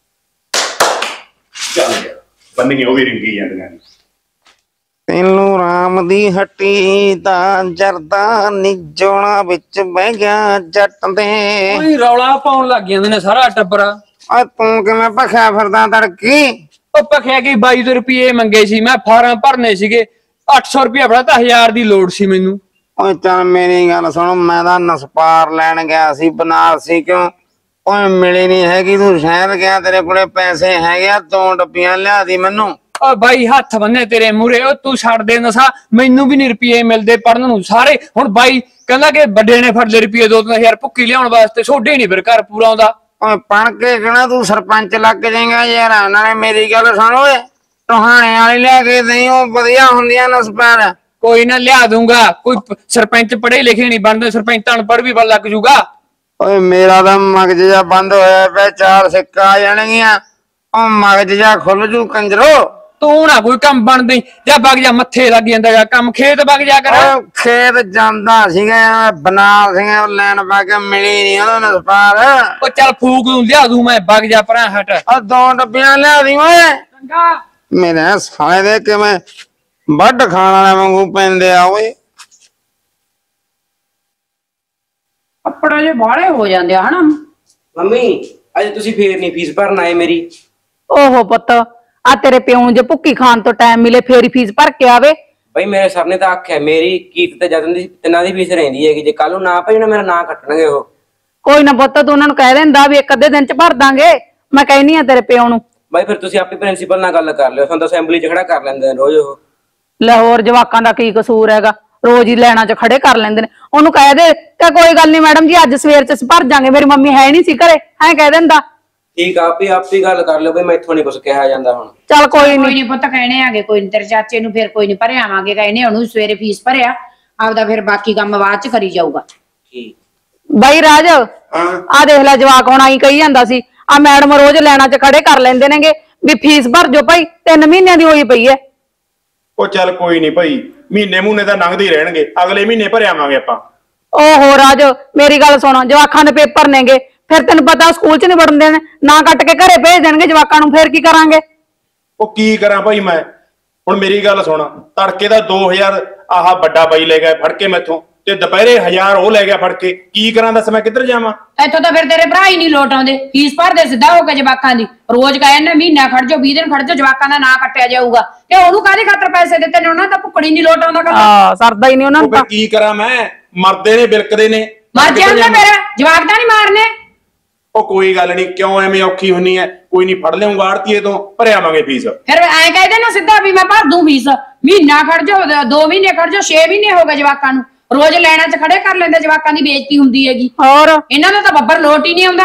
ਚੱਲ ਯਾਰ, ਬੰਨੀਆਂ ਉਹ ਵੀ ਰਿੰਗੀ ਜਾਂਦੀਆਂ ਨੇ। ਤੈਨੂੰ ਰਾਮ ਦੀ ਹੱਟੀ ਦਾ ਜਰਦਾ ਨਿਜੋਣਾ ਵਿੱਚ ਬਹਿ ਗਿਆ ਜੱਟ ਦੇ। ਕੋਈ ਰੌਲਾ ਪਾਉਣ ਲੱਗ ਜਾਂਦੇ ਨੇ ਸਾਰਾ ਟੱਬਰ। ਓਏ ਤੂੰ ਕਿਵੇਂ ਭਖਿਆ ਫਿਰਦਾ ਤੜਕੀ? ਉਹ ਭਖਿਆ ਕਿ ਬਾਈ ਸੌ ਰੁਪਏ ਮੰਗੇ ਸੀ, ਮੈਂ ਫਾਰਮ ਭਰਨੇ ਸੀਗੇ। ਅੱਠ ਸੌ ਰੁਪਇਆ ਫੜਾ ਤਾਂ ਹਜ਼ਾਰ ਦੀ ਲੋੜ ਸੀ ਮੈਨੂੰ। ਓਏ ਚੱਲ ਮੇਰੀ ਗੱਲ ਸੁਣ, ਮੈਂ ਤਾਂ ਨਸਪਾਰ ਲੈਣ ਗਿਆ ਸੀ ਬਨਾਰਸੀ। ਕਿਉਂ? ਓਏ ਮਿਲੀ ਨਹੀਂ ਹੈਗੀ, ਤੂੰ ਸ਼ਹਿਰ ਗਿਆ, ਤੇਰੇ ਕੋਲੇ ਪੈਸੇ ਹੈਗੇ ਆ, ਦੋ ਡੱਬੀਆਂ ਲਿਆ ਦੀ ਮੈਨੂੰ। ਓ ਬਾਈ ਹੱਥ ਬੰਨੇ ਤੇਰੇ ਮੂਰੇ, ਉਹ ਤੂੰ ਛੱਡ ਦੇ ਨਸ਼ਾ, ਮੈਨੂੰ ਵੀ ਨੀ ਰੁਪਏ ਮਿਲਦੇ ਪੜਨ ਨੂੰ ਸਾਰੇ। ਹੁਣ ਬਾਈ ਕਹਿੰਦਾ ਕਿ ਵੱਡੇ ਨੇ ਫੜ ਲਏ ਰੁਪਏ ਦੋ ਤਿੰਨ ਹਜ਼ਾਰ ਭੁੱਕੀ ਲਿਆਉਣ ਵਾਸਤੇ, ਛੋਡੇ ਨੀ ਫਿਰ ਘਰ ਪੂਰਾ ਆਉਂਦਾ। ਓਏ ਪੜ ਕੇ ਕਹਿਣਾ ਤੂੰ ਸਰਪੰਚ ਲੱਗ ਜਾਏਗਾ ਯਾਰ। ਨਾਲੇ ਮੇਰੀ ਗੱਲ ਸੁਣ ਓਏ, ਟੋਹਾਣੇ ਵਾਲੀ ਲਿਆ ਕੇ ਨਹੀਂ, ਉਹ ਵਧੀਆ ਹੁੰਦੀਆਂ ਨਸਪਾਰ। ਕੋਈ ਨਾ ਲਿਆ ਦੂੰਗਾ, ਕੋਈ ਸਰਪੰਚ ਪੜ੍ਹੇ ਲਿਖੇ ਨਹੀਂ ਬਣਦੇ, ਸਰਪੰਚ ਅਨਪੜ੍ਹ ਵੀ ਲੱਗ ਜੂਗਾ। ਓਏ ਮੇਰਾ ਤਾਂ ਮਗਜ ਜਾ ਬੰਦ ਹੋਇਆ ਪਿਆ, ਚਾਰ ਸਿੱਕਾ ਆ ਜਾਣਗੀਆਂ, ਉਹ ਮਗਜ ਜਾ ਖੁੱਲ ਜੂ ਕੰਜਰੋ। ਤੂੰ ਨਾ ਕੋਈ ਕੰਮ ਬਣਦੀ, ਜਾਂ ਵਗ ਜਾ, ਮੱਥੇ ਲੱਗ ਜਾਂਦਾ ਜਾਂ ਕੰਮ, ਖੇਤ ਵਗ ਜਾ ਕਰ। ਓਏ ਖੇਤ ਜਾਂਦਾ ਸੀਗਾ, ਬਨਾਰ ਸੀਗਾ, ਲੈਣ ਪਾ ਕੇ ਮਿਲੀ ਨੀ ਉਹਨੂੰ ਨਸਪਾਰ। ਉਹ ਚੱਲ ਫੂਕ ਨੂੰ ਲਿਆ ਦੂੰ ਮੈਂ, ਵਗ ਜਾ ਪਰਾਂ ਹਟ। ਉਹ ਦੋ ਡੱਬੀਆਂ ਲਿਆ ਦੀ ਓਏ। ਮੇਰੇ ਸਾਲੇ ਦੇ ਕਿਵੇਂ ਵੱਢ ਖਾਣ ਵਾਲੇ ਵਾਂਗੂ ਪੈਂਦੇ ਆ ਓਏ। ਕੱਪੜੇ ਜੇ ਬਾਹਲੇ ਹੋ ਜਾਂਦੇ ਆ ਹਨਾ। ਮੰਮੀ ਅੱਜ ਤੁਸੀਂ ਫੇਰ ਨਹੀਂ ਫੀਸ ਭਰਨ ਆਏ ਮੇਰੀ? ਓਹੋ ਪੁੱਤ, ਆ ਤੇਰੇ ਪਿਓ ਨੂੰ ਜੇ ਭੁੱਕੀ ਖਾਣ ਤੋਂ ਟਾਈਮ ਮਿਲੇ ਫੇਰ ਹੀ ਫੀਸ ਭਰ ਕੇ ਆਵੇ। ਬਈ ਮੇਰੇ ਸਰ ਨੇ ਤਾਂ ਆਖਿਆ ਮੇਰੀ ਕੀਤ ਤੇ ਜਦਨ ਦੀ ਤਿੰਨਾਂ ਦੀ ਫੀਸ ਰਹਿੰਦੀ ਹੈਗੀ, ਜੇ ਕੱਲ ਨੂੰ ਨਾ ਭੇਜਣਾ ਮੇਰਾ ਨਾਂ ਕੱਟਣਗੇ ਉਹ। ਕੋਈ ਨਾ ਪੁੱਤ, ਤੂੰ ਉਹਨਾਂ ਨੂੰ ਕਹਿ ਦਿੰਦਾ ਵੀ ਇੱਕ ਅੱਧੇ ਦਿਨ ਚ ਭਰ ਦਾਂਗੇ। ਮੈਂ ਕਹਿਨੀ ਆ ਤੇਰੇ ਪਿਓ ਨੂੰ। ਬਈ ਫਿਰ ਤੁਸੀਂ ਆਪੇ ਪ੍ਰਿੰਸੀਪਲ ਨਾਲ ਗੱਲ ਕਰ ਲਿਓ, ਸਾਨੂੰ ਤਾਂ ਅਸੈਂਬਲੀ ਚ ਖੜਾ ਕਰ ਲੈਂਦੇ ਨੇ ਰੋਜ਼ ਉਹ। ਲੈ ਹੋਰ ਜਵਾਕਾਂ ਦਾ ਕੀ ਕਸੂਰ ਹੈਗਾ, ਰੋਜ਼ ਹੀ ਲੈਣਾ ਚ ਖੜੇ ਕਰ ਲੈਂਦੇ ਨੇ। ਉਹਨੂੰ ਕਹਿ ਦੇ ਕਿ ਕੋਈ ਗੱਲ ਨਹੀਂ ਮੈਡਮ ਜੀ, ਅੱਜ ਸਵੇਰ ਚ ਭਰ ਜਾਾਂਗੇ, ਮੇਰੀ ਮੰਮੀ ਹੈ ਨਹੀਂ ਸੀ ਘਰੇ, ਐਂ ਕਹਿ ਦਿੰਦਾ। ਠੀਕ ਆ, ਆਪੇ ਆਪੇ ਗੱਲ ਕਰ ਲਿਓ ਬਈ, ਮੈਥੋਂ ਨਹੀਂ ਕੁਛ ਕਿਹਾ ਜਾਂਦਾ ਹੁਣ। ਚੱਲ ਕੋਈ ਕੋਈ ਨਹੀਂ। ਨਹੀਂ ਪੁੱਤ, ਕਹਿਣੇ ਆਗੇ ਕੋਈ ਨੀ, ਤੇਰੇ ਚਾਚੇ ਨੂੰ ਫਿਰ ਕੋਈ ਨਹੀਂ ਭਰੇ ਆਵਾਂਗੇ, ਕਹਿਣੇ ਉਹਨੂੰ ਸਵੇਰੇ ਫੀਸ ਭਰਿਆ, ਆਪਦਾ ਫਿਰ ਬਾਕੀ ਕੰਮ ਬਾਅਦ ਚ ਕਰੀ ਜਾਊਗਾ। ਠੀਕ ਬਾਈ ਰਾਜ, ਆ ਦੇਖ ਲੈ ਜਵਾਕ ਹੁਣ ਆਈ ਕਹੀ ਜਾਂਦਾ ਸੀ, ਆ ਮੈਡਮ ਰੋਜ਼ ਲੈਣਾ ਚ ਖੜੇ ਕਰ ਲੈਂਦੇ ਨੇਗੇ ਵੀ ਫੀਸ ਭਰ ਜੋ ਭਾਈ, ਤਿੰਨ ਮਹੀਨਿਆਂ ਦੀ ਹੋਈ ਪਈ ਐ। ਉਹ ਚੱਲ ਕੋਈ ਨਹੀਂ ਭਾਈ, ਮਹੀਨੇ ਮੂਨੇ ਤਾਂ ਲੰਘਦੇ ਹੀ ਰਹਿਣਗੇ, ਅਗਲੇ ਮਹੀਨੇ ਭਰ ਆਵਾਂਗੇ ਆਪਾਂ। ਓਹੋ ਰਾਜ, ਮੇਰੀ ਗੱਲ ਸੁਣ, ਜਵਾਕਾਂ ਦੇ ਪੇਪਰ ਨੇਗੇ, ਫਿਰ ਤੈਨੂੰ ਪਤਾ ਸਕੂਲ ਚ ਨਹੀਂ ਵੜਨ ਦੇਣ, ਨਾ ਕੱਟ ਕੇ ਘਰੇ ਭੇਜ ਦੇਣਗੇ ਜਵਾਕਾਂ ਨੂੰ, ਫਿਰ ਕੀ ਕਰਾਂਗੇ? ਉਹ ਕੀ ਕਰਾਂ ਭਾਈ ਮੈਂ ਹੁਣ? ਮੇਰੀ ਗੱਲ ਸੁਣ, ਤੜਕੇ ਦਾ ਦੋ ਹਜ਼ਾਰ ਆਹ ਵੱਡਾ ਬਾਈ ਲੈ ਗਿਆ ਫੜ ਕੇ ਮੈਥੋਂ, ਤੇ ਦੁਪਹਿਰੇ ਹਜ਼ਾਰ ਉਹ ਲੈ ਗਿਆ ਫੜ ਕੇ। ਕੀ ਕਰਾਂ ਦੱਸ, ਮੈਂ ਕਿੱਧਰ ਜਾਵਾਂ? ਇੱਥੋਂ ਤਾਂ ਫਿਰ ਤੇਰੇ ਭਰਾ ਹੀ ਨਹੀਂ ਲੋਟ ਆਉਂਦੇ, ਫੀਸ ਭਰਦੇ ਸਿੱਧਾ ਹੋ ਕੇ ਜਵਾਕਾਂ ਦੀ। ਰੋਜ਼ ਕਹਿੰਦੇ ਮਹੀਨਾ ਖੜ ਜਾਓ, ਵੀਹ ਦਿਨ ਖੜ ਜਾਓ, ਜਵਾਕਾਂ ਦਾ ਨਾਂ ਕੱਟਿਆ ਜਾਊਗਾ। ਤੇ ਉਹਨੂੰ ਕਾਹਦੇ ਖਾਤਰ ਪੈਸੇ ਦਿੱਤੇ ਨੇ? ਉਹਨਾਂ ਤਾਂ ਭੁੱਕੜੀ ਨਹੀਂ ਲੋਟ ਆਉਂਦਾ ਕਰਦਾ। ਹਾਂ, ਸਰਦਾ ਹੀ ਨਹੀਂ ਉਹਨਾਂ ਉਹ ਨੂੰ ਫਿਰ ਤਾਂ। ਕੀ ਕਰਾਂ ਮੈਂ? ਮਰਦੇ ਨੇ, ਬਿਲਕਦੇ ਨੇ। ਮਰ ਜਾਂਦੇ ਮੇਰਾ ਜਵਾਕ ਤਾਂ ਨਹੀਂ ਮਾਰਨੇ। ਉਹ ਕੋਈ ਗੱਲ ਨਹੀਂ, ਕਿਉਂ ਐਵੇਂ ਔਖੀ ਹੁੰਨੀ ਐ? ਕੋਈ ਨਹੀਂ, ਫੜ ਲਿਆਉਂਗਾ ਆੜਤੀਏ ਤੋਂ, ਭਰ ਆਵਾਂਗੇ ਫੀਸ। ਫਿਰ ਐਂ ਕਹਿੰਦੇ ਨਾ ਸਿੱਧਾ ਵੀ ਮੈਂ ਭਰ ਦੂੰ ਫੀਸ। ਮਹੀਨਾ ਖੜ ਜਾਓ, ਦੋ ਮਹੀਨੇ ਖੜ ਜਾਓ, ਛੇ ਮਹੀਨੇ ਹੋ ਗਏ ਜਵਾਕਾਂ ਨੂੰ, ਰੋਜ਼ ਲੈਣਾ ਚ ਖੜੇ ਕਰ ਲੈਂਦੇ, ਜਵਾਕਾਂ ਦੀ ਬੇਇੱਜ਼ਤੀ ਹੁੰਦੀ ਹੈਗੀ। ਹੋਰ ਇਹਨਾਂ ਦਾ ਤਾਂ ਬੱਬਰ ਲੋਟ ਹੀ ਨਹੀਂ ਆਉਂਦਾ।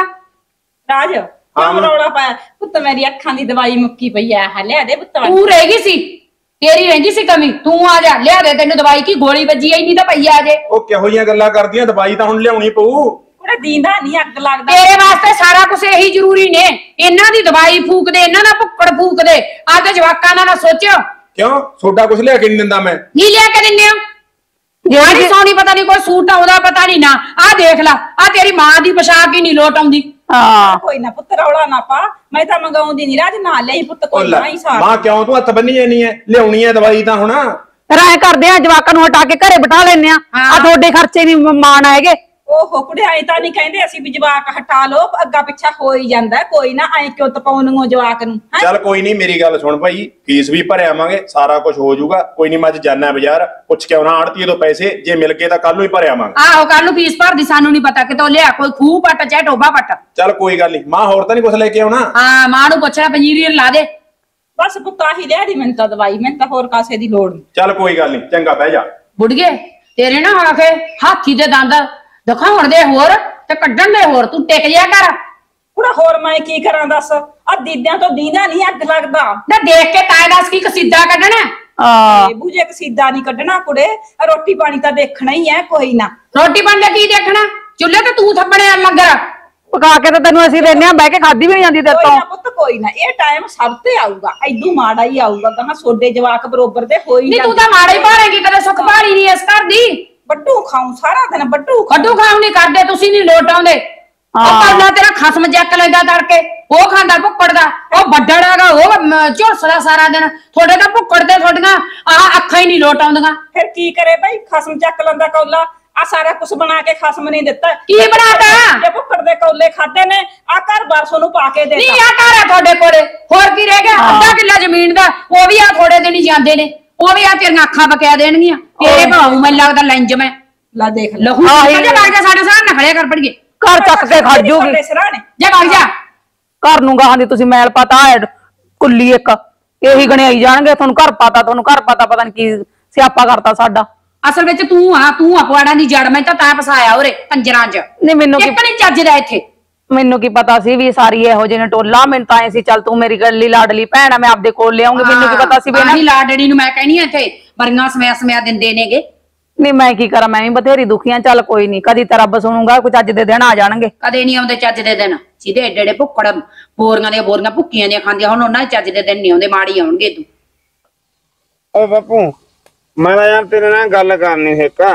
ਰਾਜ ਕਿਉਂ ਰੌਲਾ ਪਾਇਆ? ਪੁੱਤ ਮੇਰੀ ਅੱਖਾਂ ਦੀ ਦਵਾਈ ਮੁੱਕੀ ਪਈ ਐ, ਹਲਿਆ ਦੇ ਪੁੱਤ। ਤੂੰ ਰਹਿ ਗਈ ਸੀ, ਤੇਰੀ ਰਹਿੰਦੀ ਸੀ ਕਮੀ। ਤੂੰ ਆ ਜਾ, ਲਿਆ ਦੇ ਤੈਨੂੰ ਦਵਾਈ, ਕੀ ਗੋਲੀ ਵੱਜੀ ਐ, ਇੰਨੀ ਤਾਂ ਪਈ ਆ ਜੇ। ਉਹ ਕਿਹੋ ਜਿਹੀਆਂ ਗੱਲਾਂ ਕਰਦੀਆਂ? ਦਵਾਈ ਤਾਂ ਹੁਣ ਲਿਆਉਣੀ ਪਊ। ਉਹਦਾ ਦੀਂਦਾ ਨਹੀਂ, ਅੱਗ ਲੱਗਦਾ। ਤੇਰੇ ਵਾਸਤੇ ਸਾਰਾ ਕੁਝ ਇਹੀ ਜ਼ਰੂਰੀ ਨੇ। ਇਹਨਾਂ ਦੀ ਦਵਾਈ ਫੂਕ ਦੇ, ਇਹਨਾਂ ਦਾ ਭੁੱਕੜ ਫੂਕ ਦੇ, ਆ ਤੇ ਜਵਾਕਾਂ ਦਾ ਨਾ ਸੋਚਿਓ। ਕਿਉਂ? ਸੋਡਾ ਕੁਝ ਲਿਆ ਕੇ ਨਹੀਂ ਦਿੰਦਾ ਮੈਂ? ਨਹੀਂ ਲਿਆ ਕੇ ਦਿੰਦੇ ਹੋ? ਜਿਹੜੀ ਸੋਨੀ ਪਤਾ ਨਹੀਂ ਕੋਈ ਸੂਟ ਆਉਂਦਾ, ਪਤਾ ਨਹੀਂ ਨਾ। ਆ ਦੇਖ ਲੈ, ਆ ਤੇਰੀ ਮਾਂ ਦੀ ਪੋਸ਼ਾਕ ਹੀ ਨਹੀਂ ਲੋਟ ਆਉਂਦੀ। ਹਾਂ, ਕੋਈ ਨਾ ਪੁੱਤ, ਰੌਲਾ ਨਾ ਪਾ, ਮੈਂ ਤਾਂ ਮੰਗਾਉਂਦੀ ਨਹੀਂ ਰਾਜ, ਨਾ ਲਈ ਪੁੱਤ, ਉਹ ਕੋਈ ਲੈ, ਨਾ ਹੀ ਸਾਰ। ਮਾਂ ਕਿਉਂ ਤੂੰ ਹੱਥ ਬੰਨੀ ਜਾਨੀ ਐ? ਲਿਆਉਣੀ ਐ ਦਵਾਈ ਤਾਂ ਹੁਣ। ਫਿਰ ਐਂ ਕਰਦੇ ਆ, ਜਵਾਕਾਂ ਨੂੰ ਹਟਾ ਕੇ ਘਰੇ ਬਿਠਾ ਲੈਨੇ ਆ। ਆ ਤੁਹਾਡੇ ਖਰਚੇ ਨਹੀਂ ਮਾਣ ਆਏਗੇ, ਓਹੋ ਕੁੜੇ ਐ ਤਾਂ ਨਹੀਂ ਕਹਿੰਦੇ ਅਸੀਂ ਵੀ ਜਵਾਕ ਹਟਾ ਲੋ, ਅੱਗਾ ਪਿੱਛਾ ਹੋ ਹੀ ਜਾਂਦਾ, ਕੋਈ ਨਾ ਐ ਕਿਉਂ ਤਪਾਉਣਗੋ ਜਵਾਕ ਨੂੰ ਹੈਂ? ਚੱਲ ਕੋਈ ਨਹੀਂ, ਮੇਰੀ ਗੱਲ ਸੁਣ ਭਾਈ, ਫੀਸ ਵੀ ਭਰ ਆਵਾਂਗੇ, ਸਾਰਾ ਕੁਝ ਹੋ ਜਾਊਗਾ। ਕੋਈ ਨਹੀਂ, ਮੈਂ ਅੱਜ ਜਾਣਾ ਬਾਜ਼ਾਰ, ਪੁੱਛ ਕੇ ਆਉਣਾ ਆੜਤੀਏ ਤੋਂ ਪੈਸੇ, ਜੇ ਮਿਲ ਗਏ ਤਾਂ ਕੱਲ ਨੂੰ ਹੀ ਭਰ ਆਵਾਂਗੇ। ਆਹੋ ਕੱਲ ਨੂੰ ਫੀਸ ਭਰਦੀ ਸਾਨੂੰ ਨਹੀਂ ਪਤਾ, ਕਿਤੋਂ ਲਿਆ ਕੋਈ ਖੂਹ ਪੱਟ ਚਾਹੇ ਟੋਬਾ ਪੱਟ। ਚੱਲ ਕੋਈ ਗੱਲ ਨਹੀਂ, ਮਾਂ ਹੋਰ ਤਾਂ ਨਹੀਂ ਕੁਝ ਲੈ ਕੇ ਆਉਣਾ? ਹਾਂ ਮਾਂ ਨੂੰ ਪੁੱਛਣਾ ਪੰਜੀਰੀ ਲਾ ਦੇ। ਬਸ ਪੁੱਤਾ ਹੀ ਲਿਆ ਦੀ ਮੈਨੂੰ ਤਾਂ ਦਵਾਈ, ਮੈਨੂੰ ਤਾਂ ਹੋਰ ਕਾਸੇ ਦੀ ਲੋੜ ਨਹੀਂ। ਚੱਲ ਕੋਈ ਗੱਲ ਨਹੀਂ, ਚੰਗਾ ਬਹਿ ਜਾ। ਬੁੜੀਏ ਤੇਰੇ ਨਾ ਆਖੇ ਹਾਥੀ ਦੇ ਦੰਦ ਦਿਖਾਉਣ ਦੇ ਹੋਰ ਤੇ ਕੱਢਣ ਦੇ ਹੋਰ, ਤੂੰ ਟਿਕ ਜਾ ਕਰ। ਕੁੜਾ ਹੋਰ ਮੈਂ ਕੀ ਕਰਾਂ ਦੱਸ, ਆ ਦੀਦਿਆਂ ਤੋਂ ਦੀਦਾ ਨਹੀਂ ਅੱਗ ਲੱਗਦਾ ਨਾ ਦੇਖ ਕੇ ਤਾਂ ਦੱਸ ਕੀ ਕਸੀਦਾ ਕੱਢਣਾ। ਆ ਬੂਝੇ ਕਸੀਦਾ ਨਹੀਂ ਕੱਢਣਾ ਕੁੜੇ, ਰੋਟੀ ਪਾਣੀ ਤਾਂ ਦੇਖਣਾ ਹੀ ਹੈ ਕੋਈ ਨਾ। ਰੋਟੀ ਪਾਣੀ ਦਾ ਕੀ ਦੇਖਣਾ, ਚੁੱਲ੍ਹੇ ਤੇ ਤੂੰ ਥੱਪੜਿਆ ਲੰਗਰ ਪਕਾ ਕੇ ਤਾਂ ਤੈਨੂੰ ਅਸੀਂ ਦਿੰਨੇ ਆ, ਬਹਿ ਕੇ ਖਾਦੀ ਵੀ ਨਹੀਂ ਜਾਂਦੀ ਤੇਰੇ ਕੋਈ ਤੋਂ। ਨਾ ਪੁੱਤ ਕੋਈ ਨਾ, ਇਹ ਟਾਈਮ ਸਭ ਤੇ ਆਊਗਾ, ਐਦੂ ਮਾੜਾ ਹੀ ਆਊਗਾ, ਕਹਾਂ ਸੋਡੇ ਜਵਾਕ ਬਰੋਬਰ ਦੇ ਹੋਈ ਨਹੀਂ ਤੂੰ ਤਾਂ ਮਾੜਾ ਹੀ ਭਾਰੇਗੀ, ਕਦੇ ਸੁੱਖ ਭਾਰੀ ਨਹੀਂ ਇਸ ਘਰ ਦੀ। ਬੱਟੂ ਖਾਉਂ ਸਾਰਾ ਦਿਨ, ਬੱਟੂ ਖੱਡੂ ਖਾਉ ਨਹੀਂ ਕਰਦੇ, ਤੁਸੀਂ ਨਹੀਂ ਲੋਟ ਆਉਂਦੇ। ਉਹ ਕੱਲਾ ਤੇਰਾ ਖਸਮ ਜੱਕ ਲੈਂਦਾ ਤੜਕੇ, ਉਹ ਖਾਂਦਾ ਭੁੱਕੜ ਦਾ, ਉਹ ਵੱਡੜ ਹੈਗਾ ਉਹ ਮ- ਝੁਲਸਦਾ ਸਾਰਾ ਦਿਨ। ਤੁਹਾਡੇ ਤਾਂ ਭੁੱਕੜ ਦੇ ਤੁਹਾਡੀਆਂ ਆਹ ਅੱਖਾਂ ਹੀ ਨਹੀਂ ਲੋਟ ਆਉਂਦੀਆਂ। ਫਿਰ ਕੀ ਕਰੇ ਭਾਈ, ਖਸਮ ਚੱਕ ਲੈਂਦਾ ਕੌਲਾ, ਆ ਸਾਰਾ ਕੁਝ ਬਣਾ ਕੇ ਖਸਮ ਨਹੀਂ ਦਿੱਤਾ। ਕੀ ਬਣਾਤਾ? ਜੇ ਭੁੱਕੜ ਦੇ ਕੌਲੇ ਖਾਦੇ ਨੇ, ਆ ਘਰ ਬਾਰ ਸੋਨੂੰ ਪਾ ਕੇ ਨਹੀਂ ਦੇਤਾ। ਆ ਘਰ ਹੈ ਤੁਹਾਡੇ ਕੋਲੇ, ਹੋਰ ਕੀ ਰਹਿ ਗਿਆ? ਅੱਧਾ ਕਿੱਲਾ ਜ਼ਮੀਨ ਦਾ, ਉਹ ਵੀ ਆ ਥੋੜੇ ਦਿਨ ਹੀ ਜਾਂਦੇ ਨੇ, ਉਹ ਵੀ ਆ ਤੇਰੀਆਂ ਅੱਖਾਂ ਬਕਿਆ ਦੇਣਗੀਆਂ। ਤੇਰੇ ਭਾਉ ਮੈਨੂੰ ਲੱਗਦਾ ਲੰਜ ਮੈਂ ਲਾ ਦੇਖ ਲੈ ਲਹੂ ਕਿਹਦੇ ਵਗ ਜਾ, ਸਾਡੇ ਸਾਹ ਨਾ ਖੜਿਆ ਕਰ ਪੜੀਏ। ਘਰ ਚੱਕ ਕੇ ਖੜ ਜੂਗੀ, ਤੁਹਾਡੇ ਸਿਰਾਂ ਨੇ। ਜਾ ਵਗ ਜਾ। ਘਰ ਨੂੰ ਗਾਹਾਂ ਦੀ ਤੁਸੀਂ ਮੈਲ ਪਤਾ ਹੈ ਕੁੱਲੀ ਇੱਕ, ਇਹੀ ਗਣਾਈ ਜਾਣਗੇ। ਤੁਹਾਨੂੰ ਘਰ ਪਤਾ, ਤੁਹਾਨੂੰ ਘਰ ਪਤਾ, ਪਤਾ ਨਹੀਂ ਕੀ ਸਿਆਪਾ ਕਰਤਾ ਸਾਡਾ। ਅਸਲ ਵਿੱਚ ਤੂੰ ਆ, ਤੂੰ ਆ ਪਵਾੜਾਂ ਦੀ ਜੜ। ਮੈਂ ਤਾਂ ਤਾਂ ਫਸਾਇਆ ਉਰੇ ਪੰਜਰਾਂ 'ਚ। ਨਹੀਂ ਮੈਨੂੰ ਕੀ ਇੱਕ ਨਹੀਂ ਚੱਜਦਾ ਇੱਥੇ। ਮੈਨੂੰ ਕੀ ਪਤਾ ਸੀ ਵੀ ਸਾਰੀ ਇਹੋ ਜਿਹੇ ਨੇ ਟੋਲਾ। ਮੈਨੂੰ ਤਾਂ ਐ ਸੀ ਚੱਲ ਤੂੰ ਮੇਰੀ ਗੱਲੀ ਲਾਡਲੀ ਭੈਣ ਆ, ਮੈਂ ਆਪਦੇ ਕੋਲ ਲਿਆਉਂਗੀ। ਮੈਨੂੰ ਕੀ ਪਤਾ ਸੀ ਵੀ ਆਹੀ ਲਾਡੜੀ ਨੂੰ ਮੈਂ ਕਹਿਣੀ ਆ ਇੱਥੇ ਬਰੀਆਂ ਸਮਿਆ ਸਮਿਆ ਦਿੰਦੇ ਨੇਗੇ। ਨਹੀਂ ਮੈਂ ਕੀ ਕਰਾਂ, ਮੈਂ ਵੀ ਬਥੇਰੀ ਦੁਖੀਆਂ। ਚੱਲ ਕੋਈ ਨਹੀਂ, ਕਦੀ ਤਾਂ ਰੱਬ ਸੁਣੂਗਾ, ਕੁਝ ਅੱਜ ਦੇ ਦਿਨ ਆ ਜਾਣਗੇ। ਕਦੇ ਨਹੀਂ ਆਉਂਦੇ ਚੱਜ ਦੇ ਦਿਨ, ਜਿਹਦੇ ਏਡੇ ਏਡੇ ਭੁੱਕੜ ਬੋਰੀਆਂ ਦੀਆਂ ਬੋਰੀਆਂ ਭੁੱਕੀਆਂ ਦੀਆਂ ਖਾਂਦੀਆਂ ਹੁਣ, ਉਹਨਾਂ ਦੇ ਚੱਜ ਦੇ ਦਿਨ ਨਹੀਂ ਆਉਂਦੇ, ਮਾੜੀ ਆਉਣਗੇ। ਤੂੰ ਓ ਬਾਪੂ, ਮੈਂ ਤਾਂ ਯਾਰ ਤੇਰੇ ਨਾਲ ਗੱਲ ਕਰਨੀ ਸੀ ਇੱਕ।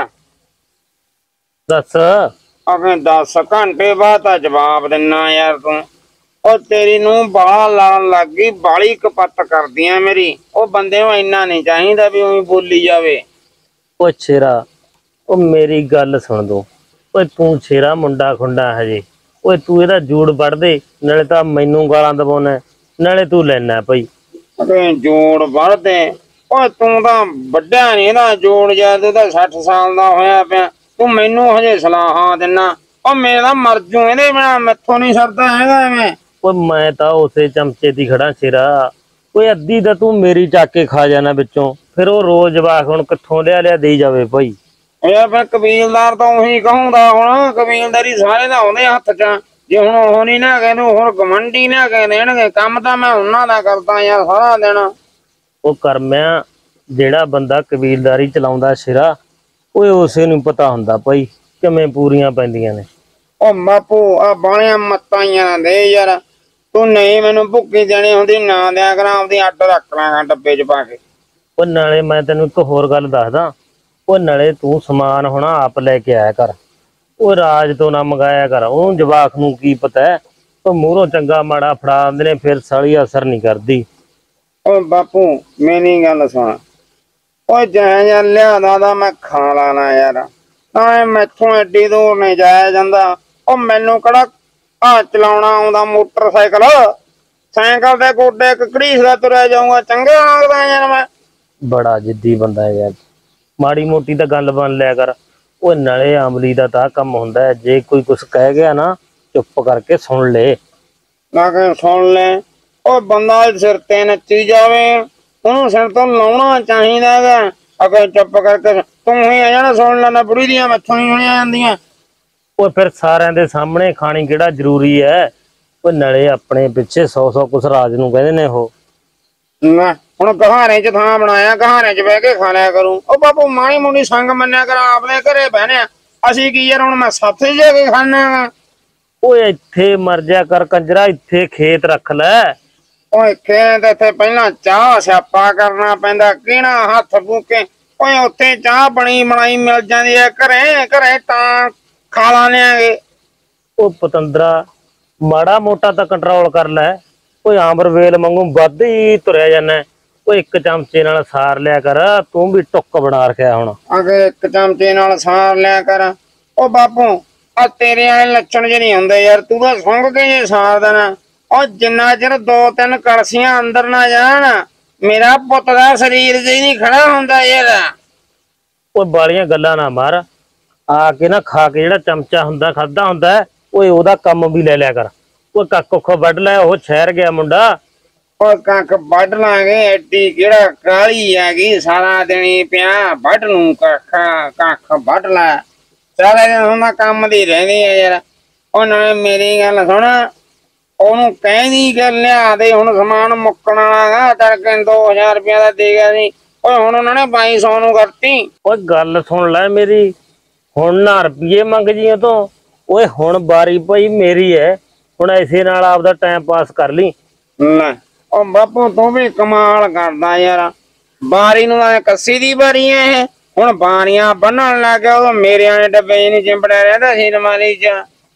ਦੱਸ। ਅਗੇ ਦਸ ਘੰਟੇ ਬਾਅਦ ਆ ਜਵਾਬ ਦਿੰਨਾ ਯਾਰ ਤੂੰ। ਉਹ ਤੇਰੀ ਨੂੰ ਬਾਲਾ ਲਾਉਣ ਲੱਗ ਗਈ, ਬਾਲੀ ਕਪੱਤ ਕਰਦੀਆਂ ਮੇਰੀ। ਉਹ ਬੰਦੇ ਨੂੰ ਇੰਨਾ ਨਹੀਂ ਚਾਹੀਦਾ ਵੀ ਉਹੀ ਬੋਲੀ ਜਾਵੇ। ਓ ਛੇਰਾ, ਉਹ ਮੇਰੀ ਗੱਲ ਸੁਣ ਦੋ। ਓਏ ਤੂੰ ਛੇਰਾ ਮੁੰਡਾ ਖੁੰਡਾ ਹਜੇ, ਓਏ ਤੂੰ ਇਹਦਾ ਜੂੜ ਵੱਢ ਦੇ, ਨਾਲੇ ਤਾਂ ਮੈਨੂੰ ਗਾਲਾਂ ਦਵਾਉਣਾ, ਨਾਲੇ ਤੂੰ ਲੈਣਾ ਪਈ। ਅਗੇ ਜੋੜ ਵੜਦੇ, ਓਏ ਤੂੰ ਤਾਂ ਵੱਡਿਆ ਨੀ ਇਹਦਾ ਜੋੜ, ਜਦ ਉਹਦਾ ਸੱਠ ਸਾਲ ਦਾ ਹੋਇਆ ਪਿਆ, ਤੂੰ ਮੈਨੂੰ ਹਜੇ ਸਲਾਹਾਂ ਦਿੰਨਾ। ਉਹ ਮੇਰਾ ਮਰ ਜੂ ਇਹਦੇ ਬਿਨਾ, ਮੈਥੋਂ ਨਹੀਂ ਸਰਦਾ ਹੈਗਾ ਐਵੇਂ। ਓਏ ਮੈਂ ਤਾਂ ਉਸੇ ਚਮਚੇ ਦੀ ਖੜਾ ਛੇਰਾ। ਓਏ ਅੱਧੀ ਤਾਂ ਤੂੰ ਮੇਰੀ ਚੱਕ ਕੇ ਖਾ ਜਾਣਾ ਵਿੱਚੋਂ, ਫਿਰ ਉਹ ਰੋਜ਼ ਜਵਾਕ ਹੁਣ ਕਿੱਥੋਂ ਲਿਆ ਲਿਆ ਦੇਈ ਜਾਵੇ ਭਾਈ। ਇਹ ਫਿਰ ਕਬੀਲਦਾਰ ਤਾਂ ਉਹੀ ਕਹੂੰਦਾ, ਹੁਣ ਕਬੀਲਦਾਰੀ ਸਾਰੇ ਦਾ ਆਉਂਦੇ ਹੱਥ 'ਚ। ਜੇ ਹੁਣ ਉਹ ਨੀ ਨਾ ਕਹਿੰਦੇ, ਹੁਣ ਗਮੰਡੀ ਨਾ ਕਹਿ ਦੇਣਗੇ। ਕੰਮ ਤਾਂ ਮੈਂ ਉਹਨਾਂ ਦਾ ਕਰਦਾ ਯਾਰ ਸਾਰਾ ਦਿਨ। ਉਹ ਕਰਮਿਆ, ਜਿਹੜਾ ਬੰਦਾ ਕਬੀਲਦਾਰੀ ਚਲਾਉਂਦਾ ਸ਼ੇਰਾ, ਓਏ ਉਸੇ ਨੂੰ ਪਤਾ ਹੁੰਦਾ ਭਾਈ ਕਿਵੇਂ ਪੂਰੀਆਂ ਪੈਂਦੀਆਂ ਨੇ। ਉਹ ਬਾਪੂ ਆ ਬਾਣੀਆਂ ਮੱਤਾਈਆਂ ਨਾ ਦੇ ਯਾਰ। ਤੂੰ ਨਹੀਂ ਮੈਨੂੰ ਭੁੱਕੀ ਦੇਣੀ ਹੁੰਦੀ ਨਾ ਦਿਆ ਕਰਾਂ, ਆਪਦੀ ਅੱਡ ਰੱਖ ਲਾਂਗਾ ਡੱਬੇ 'ਚ ਪਾ ਕੇ। ਉਹ ਨਾਲੇ ਮੈਂ ਤੈਨੂੰ ਇੱਕ ਹੋਰ ਗੱਲ ਦੱਸਦਾ, ਉਹ ਨਾਲੇ ਤੂੰ ਸਮਾਨ ਹੁਣ ਆਪ ਲੈ ਕੇ ਆਇਆ ਕਰ, ਉਹ ਰਾਜ ਤੋਂ ਨਾ ਮੰਗਾਇਆ ਕਰ। ਉਹ ਜਵਾਕ ਨੂੰ ਕੀ ਪਤਾ ਹੈ, ਉਹ ਮੂਹਰੋਂ ਚੰਗਾ ਮਾੜਾ ਫੜਾ ਦਿੰਦੇ ਨੇ, ਫਿਰ ਸਾਲੀ ਅਸਰ ਨਹੀਂ ਕਰਦੀ। ਓ ਬਾਪੂ ਮੇਰੀ ਗੱਲ ਸੁਣ, ਓ ਜੈ ਜਾਂ ਲਿਆਦਾ ਦਾ ਮੈਂ ਖਾ ਲਾਣਾ ਯਾਰ, ਤਾਂ ਮੈਥੋਂ ਐਡੀ ਦੂਰ ਨਹੀਂ ਜਾਇਆ ਜਾਂਦਾ। ਉਹ ਮੈਨੂੰ ਕਿਹੜਾ ਆ ਚਲਾਉਣਾ ਆਉਂਦਾ ਮੋਟਰਸਾਈਕਲ, ਸਾਈਕਲ ਦੇ ਗੋਡੇ ਇੱਕ ਘੜੀਸਦਾ ਤੁਰਿਆ ਜਾਊਗਾ, ਚੰਗਾ ਲੱਗਦਾ ਯਾਰ ਮੈਂ। ਬੜਾ ਜਿੱਦੀ ਬੰਦਾ ਹੈ ਯਾਰ, ਮਾੜੀ ਮੋਟੀ ਤਾਂ ਗੱਲ ਬਣ ਲਿਆ ਕਰ। ਉਹ ਨਾਲੇ ਆਮਲੀ ਦਾ ਤਾਂ ਕੰਮ ਹੁੰਦਾ ਹੈ, ਜੇ ਕੋਈ ਕੁਛ ਕਹਿ ਗਿਆ ਨਾ ਚੁੱਪ ਕਰਕੇ ਸੁਣ ਲੈ। ਨਾ ਕਿ ਸੁਣ ਲੈ, ਉਹ ਬੰਦਾ ਸਿਰ ਤੇ ਨੱਚੀ ਜਾਵੇ, ਉਹਨੂੰ ਸਿਰ ਤੋਂ ਲਾਉਣਾ ਚਾਹੀਦਾ ਹੈਗਾ। ਅਗਰ ਚੁੱਪ ਕਰਕੇ ਤੂੰ ਹੀ ਆ ਜਾਣਾ ਸੁਣ ਲੈਣਾ, ਬੁੜੀ ਦੀਆਂ ਮੈਥੋਂ ਹੀ ਹੋਣੀਆਂ ਜਾਂਦੀਆਂ। ਉਹ ਫਿਰ ਸਾਰਿਆਂ ਦੇ ਸਾਹਮਣੇ ਖਾਣੀ ਕਿਹੜਾ ਜ਼ਰੂਰੀ ਹੈ। ਉਹ ਨਾਲੇ ਆਪਣੇ ਪਿੱਛੇ ਸੌ ਸੌ ਕੁਛ ਰਾਜ ਨੂੰ ਕਹਿੰਦੇ ਨੇ ਉਹ। ਨਾ ਹੁਣ ਗਹਾਰੇ 'ਚ ਥਾਂ ਬਣਾਇਆ, ਗਹਾਰੇ 'ਚ ਬਹਿ ਕੇ ਖਾ ਲਿਆ ਕਰੂੰ। ਉਹ ਬਾਪੂ ਮਾੜੀ ਮੋਟੀ ਸੰਗ ਮੰਨਿਆ ਕਰ, ਆਪਣੇ ਘਰੇ ਬਹਿਨੇ ਆ ਅਸੀਂ ਕੀ ਯਾਰ। ਹੁਣ ਮੈਂ ਸਾਥੇ ਜਾ ਕੇ ਖਾਣਾ। ਓਏ ਇੱਥੇ ਮਰ ਜਾ ਕਰ ਕੰਜਰਾ, ਇੱਥੇ ਖੇਤ ਰੱਖ ਲੈ। ਓਏ ਖੇਤ ਇੱਥੇ ਪਹਿਲਾਂ ਚਾਹ ਸਿਆਪਾ ਕਰਨਾ ਪੈਂਦਾ, ਕਿਹੜਾ ਹੱਥ ਫੂਕੇ। ਓਏ ਉੱਥੇ ਚਾਹ ਬਣੀ ਬਣਾਈ ਮਿਲ ਜਾਂਦੀ ਹੈ, ਘਰੇ ਘਰੇ ਤਾਂ ਖਾ ਲਾਂਗੇ। ਉਹ ਪਤੰਦਰਾ, ਮਾੜਾ ਮੋਟਾ ਤਾਂ ਕੰਟਰੋਲ ਕਰ ਲੈ। ਓਏ ਆਮਰ ਵੇਲ ਵਾਂਗੂ ਵੱਧ ਹੀ ਤੁਰਿਆ ਜਾਂਦਾ। ਓਏ ਇੱਕ ਚਮਚੇ ਨਾਲ ਸਾਰ ਲਿਆ ਕਰ, ਤੂੰ ਵੀ ਟੁੱਕ ਬਣਾ ਰੱਖਿਆ ਹੁਣ। ਅਗੇ ਇੱਕ ਚਮਚੇ ਨਾਲ ਸਾਰ ਲਿਆ ਕਰ। ਉਹ ਬਾਪੂ ਆ ਤੇਰੇ ਵਾਲੇ ਲੱਛਣ ਜੇ ਨਹੀਂ ਹੁੰਦੇ ਯਾਰ, ਤੂੰ ਤਾਂ ਸੁੰਘ ਕੇ ਜੇ ਸਾਰ ਦੇਣਾ। ਉਹ ਜਿੰਨਾ ਚਿਰ ਦੋ ਤਿੰਨ ਕਲਸੀਆਂ ਅੰਦਰ ਨਾ ਜਾਣ ਮੇਰਾ ਪੁੱਤ ਦਾ ਸਰੀਰ ਜੇ ਨਹੀਂ ਖੜਾ ਹੁੰਦਾ ਯਾਰ। ਓਏ ਬਾਲੀਆਂ ਗੱਲਾਂ ਨਾ ਮਾਰ, ਆ ਕੇ ਨਾ ਖਾ ਕੇ ਜਿਹੜਾ ਚਮਚਾ ਹੁੰਦਾ ਖਾਦਾ ਹੁੰਦਾ ਓਏ ਉਹਦਾ ਕੰਮ ਵੀ ਲੈ ਲਿਆ ਕਰ। ਓਏ ਕੱਖ ਉੱਖੋਂ ਵੱਢ ਲੈ, ਉਹ ਸ਼ਹਿਰ ਗਿਆ ਮੁੰਡਾ। ਉਹ ਕੱਖ ਵੱਢ ਲਾਂਗੇ, ਐਡੀ ਕਿਹੜਾ ਕਾਲੀ ਆ ਗਈ, ਸਾਰਾ ਦਿਨ ਹੀ ਪਿਆ ਵੱਢ ਨੂੰ ਕੱਖ ਕੱਖ ਵੱਢ ਲੈ। ਸਾਰਾ ਦਿਨ ਹੁੰਦਾ ਕੰਮ ਦੀ ਰਹਿੰਦੀ ਆ ਯਾਰ। ਉਹ ਨਾਲੇ ਮੇਰੀ ਗੱਲ ਸੁਣ, ਉਹਨੂੰ ਕਹਿੰਦੀ ਕਿ ਲਿਆ ਦੇ ਹੁਣ ਸਮਾਨ ਮੁੱਕਣ ਵਾਲਾ ਗਾ, ਤੜਕੇ ਦੋ ਹਜ਼ਾਰ ਰੁਪਇਆ ਦਾ ਦੇ ਗਿਆ ਸੀ। ਓਏ ਹੁਣ ਉਹਨਾਂ ਨੇ ਬਾਈ ਸੌ ਨੂੰ ਕਰਤੀ। ਓਏ ਗੱਲ ਸੁਣ ਲੈ ਮੇਰੀ, ਹੁਣ ਨਾ ਰੁਪਈਏ ਮੰਗ ਜੀਆਂ ਤੋਂ। ਓਏ ਹੁਣ ਬਾਰੀ ਭਾਈ ਮੇਰੀ ਐ, ਹੁਣ ਐਸੇ ਨਾਲ ਆਪਦਾ ਟਾਈਮ ਪਾਸ ਕਰ ਲਈ। ਲੈ ਉਹ ਬਾਪੂ ਤੂੰ ਵੀ ਕਮਾਲ ਕਰਦਾ ਯਾਰ, ਬਾਰੀ ਨੂੰ ਤਾਂ ਕੱਸੀ ਦੀ ਬਾਰੀ ਐ ਇਹ, ਹੁਣ ਬਾਰੀਆਂ ਬੰਨਣ ਲੱਗ ਗਿਆ। ਉਹ ਮੇਰੇ ਵਾਲੇ ਡੱਬੇ ਨਹੀਂ ਚਿੰਬੜਿਆ ਰਹਿੰਦਾ ਸੀ ਅਲਮਾਰੀ ਚ।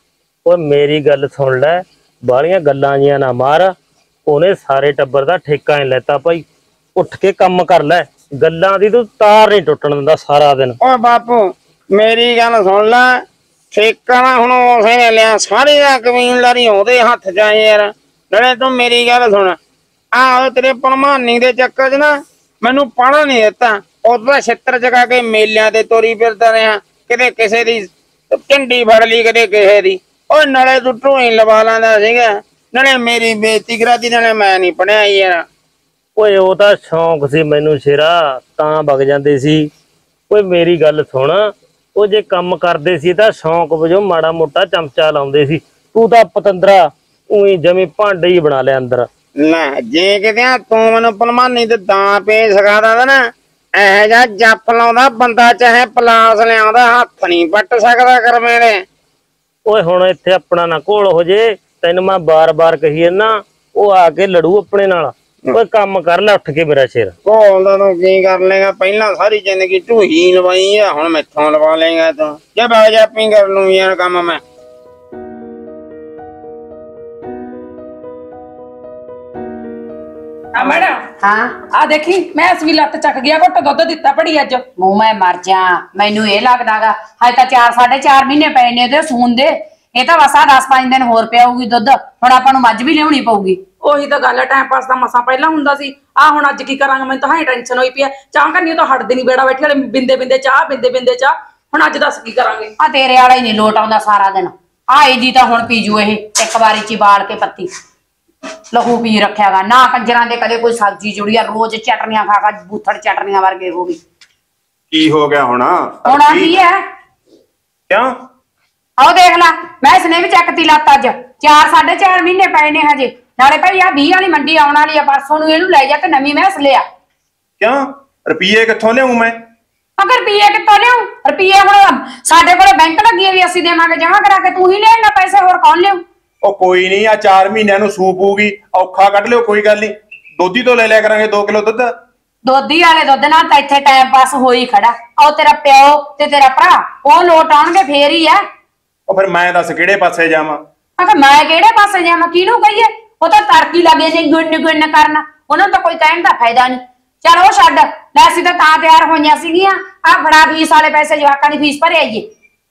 ਓਏ ਮੇਰੀ ਗੱਲ ਸੁਣ ਲੈ, ਬਾਲੀਆਂ ਗੱਲਾਂ ਜੀਆਂ ਨਾ ਮਾਰ। ਉਹਨੇ ਸਾਰੇ ਟੱਬਰ ਦਾ ਠੇਕਾ ਨਹੀਂ ਲੈਤਾ ਭਾਈ, ਉੱਠ ਕੇ ਕੰਮ ਕਰ ਲੈ। ਗੱਲਾਂ ਦੀ ਤੂੰ ਤਾਰ ਨਹੀਂ ਟੁੱਟਣ ਦਿੰਦਾ ਸਾਰਾ ਦਿਨ। ਓਏ ਬਾਪੂ ਮੇਰੀ ਗੱਲ ਸੁਣ ਲੈ, ਠੇਕਾ ਨਾ ਹੁਣ ਉਸੇ ਨੇ ਲਿਆ, ਸਾਰੀ ਦਾ ਕਬੀਲਦਾਰੀ ਉਹਦੇ ਹੱਥ ਚ ਆ ਯਾਰ। ਨਾਲੇ ਤੂੰ ਮੇਰੀ ਗੱਲ ਸੁਣ, ਆਹ ਤੇਰੇ ਭਲਮਾਨੀ ਦੇ ਚੱਕਰ ਚ ਨਾ ਮੈਨੂੰ ਪੜ੍ਹਨ ਨਹੀਂ ਦਿੱਤਾ। ਉਹਦਾ ਛਿੱਤਰ ਜਗਾ ਕੇ ਮੇਲਿਆਂ ਤੇ ਤੋਰੀ ਫਿਰਦਾ ਰਿਹਾ, ਕਿਤੇ ਕਿਸੇ ਦੀ ਝੰਡੀ ਫੜ ਲਈ, ਕਦੇ ਕਿਸੇ ਦੀ। ਓਏ ਨਾਲੇ ਤੂੰ ਢੂਈ ਲਵਾ ਲਾਂਦਾ ਸੀਗਾ, ਨਾਲੇ ਮੇਰੀ ਬੇਇੱਜ਼ਤੀ ਕਰਾਤੀ, ਨਾਲੇ ਮੈਂ ਨਹੀਂ ਪੜਿਆ ਯਾਰ। ਓਏ ਉਹ ਤਾਂ ਸ਼ੌਂਕ ਸੀ ਮੈਨੂੰ ਸ਼ੇਰਾ, ਤਾਂ ਵਗ ਜਾਂਦੇ ਸੀ। ਓਏ ਮੇਰੀ ਗੱਲ ਸੁਣ, ਉਹ ਜੇ ਕੰਮ ਕਰਦੇ ਸੀ ਤਾਂ ਸ਼ੌਂਕ ਵਜੋਂ ਮਾੜਾ ਮੋਟਾ ਚਮਚਾ ਲਾਉਂਦੇ ਸੀ। ਤੂੰ ਤਾਂ ਪਤੰਦਰਾ ਉਹੀ ਜਮੀ ਭਾਂਡੇ ਹੀ ਬਣਾ ਲਿਆ ਅੰਦਰ। ਲੈ ਜੇ ਕਿਤੇ ਤੂੰ ਮੈਨੂੰ ਭਲਮਾਨੀ ਤੇ ਦਾਂ ਪੇ ਸਿਖਾਦਾ ਨਾ, ਇਹੋ ਜਿਹਾ ਜੱਫ ਲਾਉਂਦਾ ਬੰਦਾ ਚਾਹੇ ਪਲਾਸ ਲਿਆਉਂਦਾ, ਹੱਥ ਨਹੀਂ ਪੱਟ ਸਕਦਾ ਕਰ ਮੇਰੇ। ਓਏ ਹੁਣ ਇੱਥੇ ਆਪਣਾ ਨਾ ਘੋਲ ਹੋ ਜੇ, ਤੈਨੂੰ ਮੈਂ ਬਾਰ-ਬਾਰ ਕਹੀ ਨਾ, ਉਹ ਆ ਕੇ ਲੜੂ ਆਪਣੇ ਨਾਲ। ਓਏ ਕੰਮ ਕਰ ਲੈ ਉੱਠ ਕੇ ਮੇਰਾ ਸ਼ੇਰ। ਘੋਲਦਾ ਤੂੰ ਕੀ ਕਰ ਲੇਗਾ, ਪਹਿਲਾਂ ਸਾਰੀ ਜ਼ਿੰਦਗੀ ਢੂਹੀ ਲਵਾਈ ਆ, ਹੁਣ ਮੈਥੋਂ ਲਵਾ ਲੇਗਾ ਤੂੰ। ਜੇ ਬਾਜ ਆਪੀ ਕਰ ਲੂੰ ਯਾਰ ਕੰਮ ਮੈਂ। ਆ ਮੈਡਮ ਹਾਂ ਆ ਦੇਖੀ ਮੈਂ ਇਸ ਵੀ ਲੱਤ ਚੱਕ ਗਿਆ, ਘੁੱਟ ਦੁੱਧ ਦਿੱਤਾ ਪੜੀ ਅੱਜ। ਮੂੰਹ ਮੈਂ ਮਰ ਜਾ, ਮੈਨੂੰ ਇਹ ਲੱਗਦਾਗਾ ਹਜੇ ਤਾਂ ਚਾਰ ਸਾਢੇ ਚਾਰ ਮਹੀਨੇ ਪਏ ਨੇ ਉਹਦੇ ਸੂਣ ਦੇ, ਇਹ ਤਾਂ ਵਸਾ ਦਸ ਪੰਜ ਦਿਨ ਹੋਰ ਪਿਆਊਗੀ ਦੁੱਧ। ਹੁਣ ਆਪਾਂ ਨੂੰ ਮੱਝ ਵੀ ਲਿਆਉਣੀ ਪਊਗੀ। ਉਹੀ ਤਾਂ ਗੱਲ ਹੈ, ਟਾਈਮ ਪਾਸ ਦਾ ਮਸਾਂ ਪਹਿਲਾਂ ਹੁੰਦਾ ਸੀ। ਆ ਹੁਣ ਅੱਜ ਕੀ ਕਰਾਂਗਾ, ਮੈਨੂੰ ਤਾਂ ਹਾਂ ਟੈਨਸ਼ਨ ਹੋਈ ਪਈ ਆ। ਚਾਹ ਕਰਨੀ ਉਹ ਤਾਂ ਹਟਦੇ ਨਹੀਂ, ਬੇੜਾ ਬੈਠੇ ਵਾਲੇ ਬਿੰਦੇ ਬਿੰਦੇ ਚਾਹ ਬਿੰਦੇ ਬਿੰਦੇ ਚਾਹ। ਹੁਣ ਅੱਜ ਦੱਸ ਕੀ ਕਰਾਂਗੇ। ਆ ਤੇਰੇ ਵਾਲਾ ਹੀ ਨਹੀਂ ਲੋਟ ਆਉਂਦਾ ਸਾਰਾ ਦਿਨ। ਆਏ ਜੀ ਤਾਂ ਹੁਣ ਪੀਜੂ ਇਹ ਇੱਕ ਵਾਰੀ ਚ ਬਾਲ ਕੇ ਪੱਤੀ ਲਹੂ ਪੀ ਰੱਖਿਆਗਾ ਨਾ। ਕੰਜਰਾਂ ਦੇ ਕਦੇ ਕੋਈ ਸਬਜ਼ੀ ਜੁੜੀ ਆ, ਰੋਜ਼ ਚਟਨੀਆਂ ਖਾ ਖਾ ਬੂਥੜ ਚਟਨੀਆਂ ਵਰਗੇ ਹੋ ਗਈ। ਕੀ ਹੋ ਗਿਆ ਹੁਣ? ਹੋਣਾ ਕੀ ਹੈ? ਕਿਉਂ? ਆਓ ਦੇਖ ਲੈ, ਮੈਂ ਇਸਨੇ ਵੀ ਚੱਕਤੀ ਲੱਤ ਅੱਜ। ਚਾਰ ਸਾਢੇ ਚਾਰ ਮਹੀਨੇ ਪਏ ਨੇ ਹਜੇ। ਨਾਲੇ ਭਾਈ ਆ ਵੀਹ ਵਾਲੀ ਮੰਡੀ ਆਉਣ ਵਾਲੀ ਆ, ਪਰਸੋਂ ਨੂੰ ਇਹਨੂੰ ਲੈ ਜਾ ਕੇ ਨਵੀਂ ਮੈਸ ਲਿਆ। ਕਿਉਂ? ਰੁਪਈਏ ਕਿੱਥੋਂ ਲਿਆਉਂ ਮੈਂ? ਅਗਰ ਰੁਪਈਏ ਕਿੱਥੋਂ ਲਿਆਉ? ਰੁਪਈਏ ਹੁਣ ਸਾਡੇ ਕੋਲੇ ਬੈਂਕ ਲੱਗੀ ਵੀ ਅਸੀਂ ਦੇਵਾਂਗੇ ਜਮਾ ਕਰਾ ਕੇ। ਤੂੰ ਹੀ ਲੈਣਾ ਪੈਸੇ, ਹੋਰ ਕੌਣ ਲਿਆਉ? ਉਹ ਕੋਈ ਨਹੀਂ, ਆ ਚਾਰ ਮਹੀਨਿਆਂ ਨੂੰ ਸੂਪ ਹੋਊਗੀ, ਔਖਾ ਕੱਢ ਲਿਓ, ਕੋਈ ਗੱਲ ਨਹੀਂ। ਦੋਧੀ ਤੋਂ ਲੈ ਲਿਆ ਕਰਾਂਗੇ ਦੋ ਕਿਲੋ ਦੁੱਧ। ਦੋਧੀ ਵਾਲੇ ਦੁੱਧ ਨਾਲ ਤਾਂ ਇੱਥੇ ਟਾਈਮ ਪਾਸ ਹੋਈ ਖੜਾ। ਉਹ ਤੇਰਾ ਪਿਓ ਤੇ ਤੇਰਾ ਭਰਾ ਉਹ ਲੋਟ ਆਉਣਗੇ ਫੇਰ ਹੀ ਆ। ਉਹ ਫਿਰ ਮੈਂ ਦੱਸ ਕਿਹੜੇ ਪਾਸੇ ਜਾਵਾਂ? ਅਗਰ ਮੈਂ ਕਿਹੜੇ ਪਾਸੇ ਜਾਵਾਂ, ਕਿਹਨੂੰ ਕਹੀਏ? ਉਹ ਤਾਂ ਤੜਕੀ ਲੱਗੇ ਸੀ ਗੁੰਨ ਗੁੰਨ ਕਰਨਾ, ਉਹਨਾਂ ਨੂੰ ਤਾਂ ਕੋਈ ਕਹਿਣ ਦਾ ਫਾਇਦਾ ਨਹੀਂ। ਚਲ ਉਹ ਛੱਡ ਲੈ, ਅਸੀਂ ਤਾਂ ਤਾਂ ਤਿਆਰ ਹੋਈਆਂ ਸੀਗੀਆਂ। ਆ ਬੜਾ ਫੀਸ ਵਾਲੇ ਪੈਸੇ ਜਵਾਕਾਂ ਦੀ ਫੀਸ ਭਰੇ ਆਈਏ।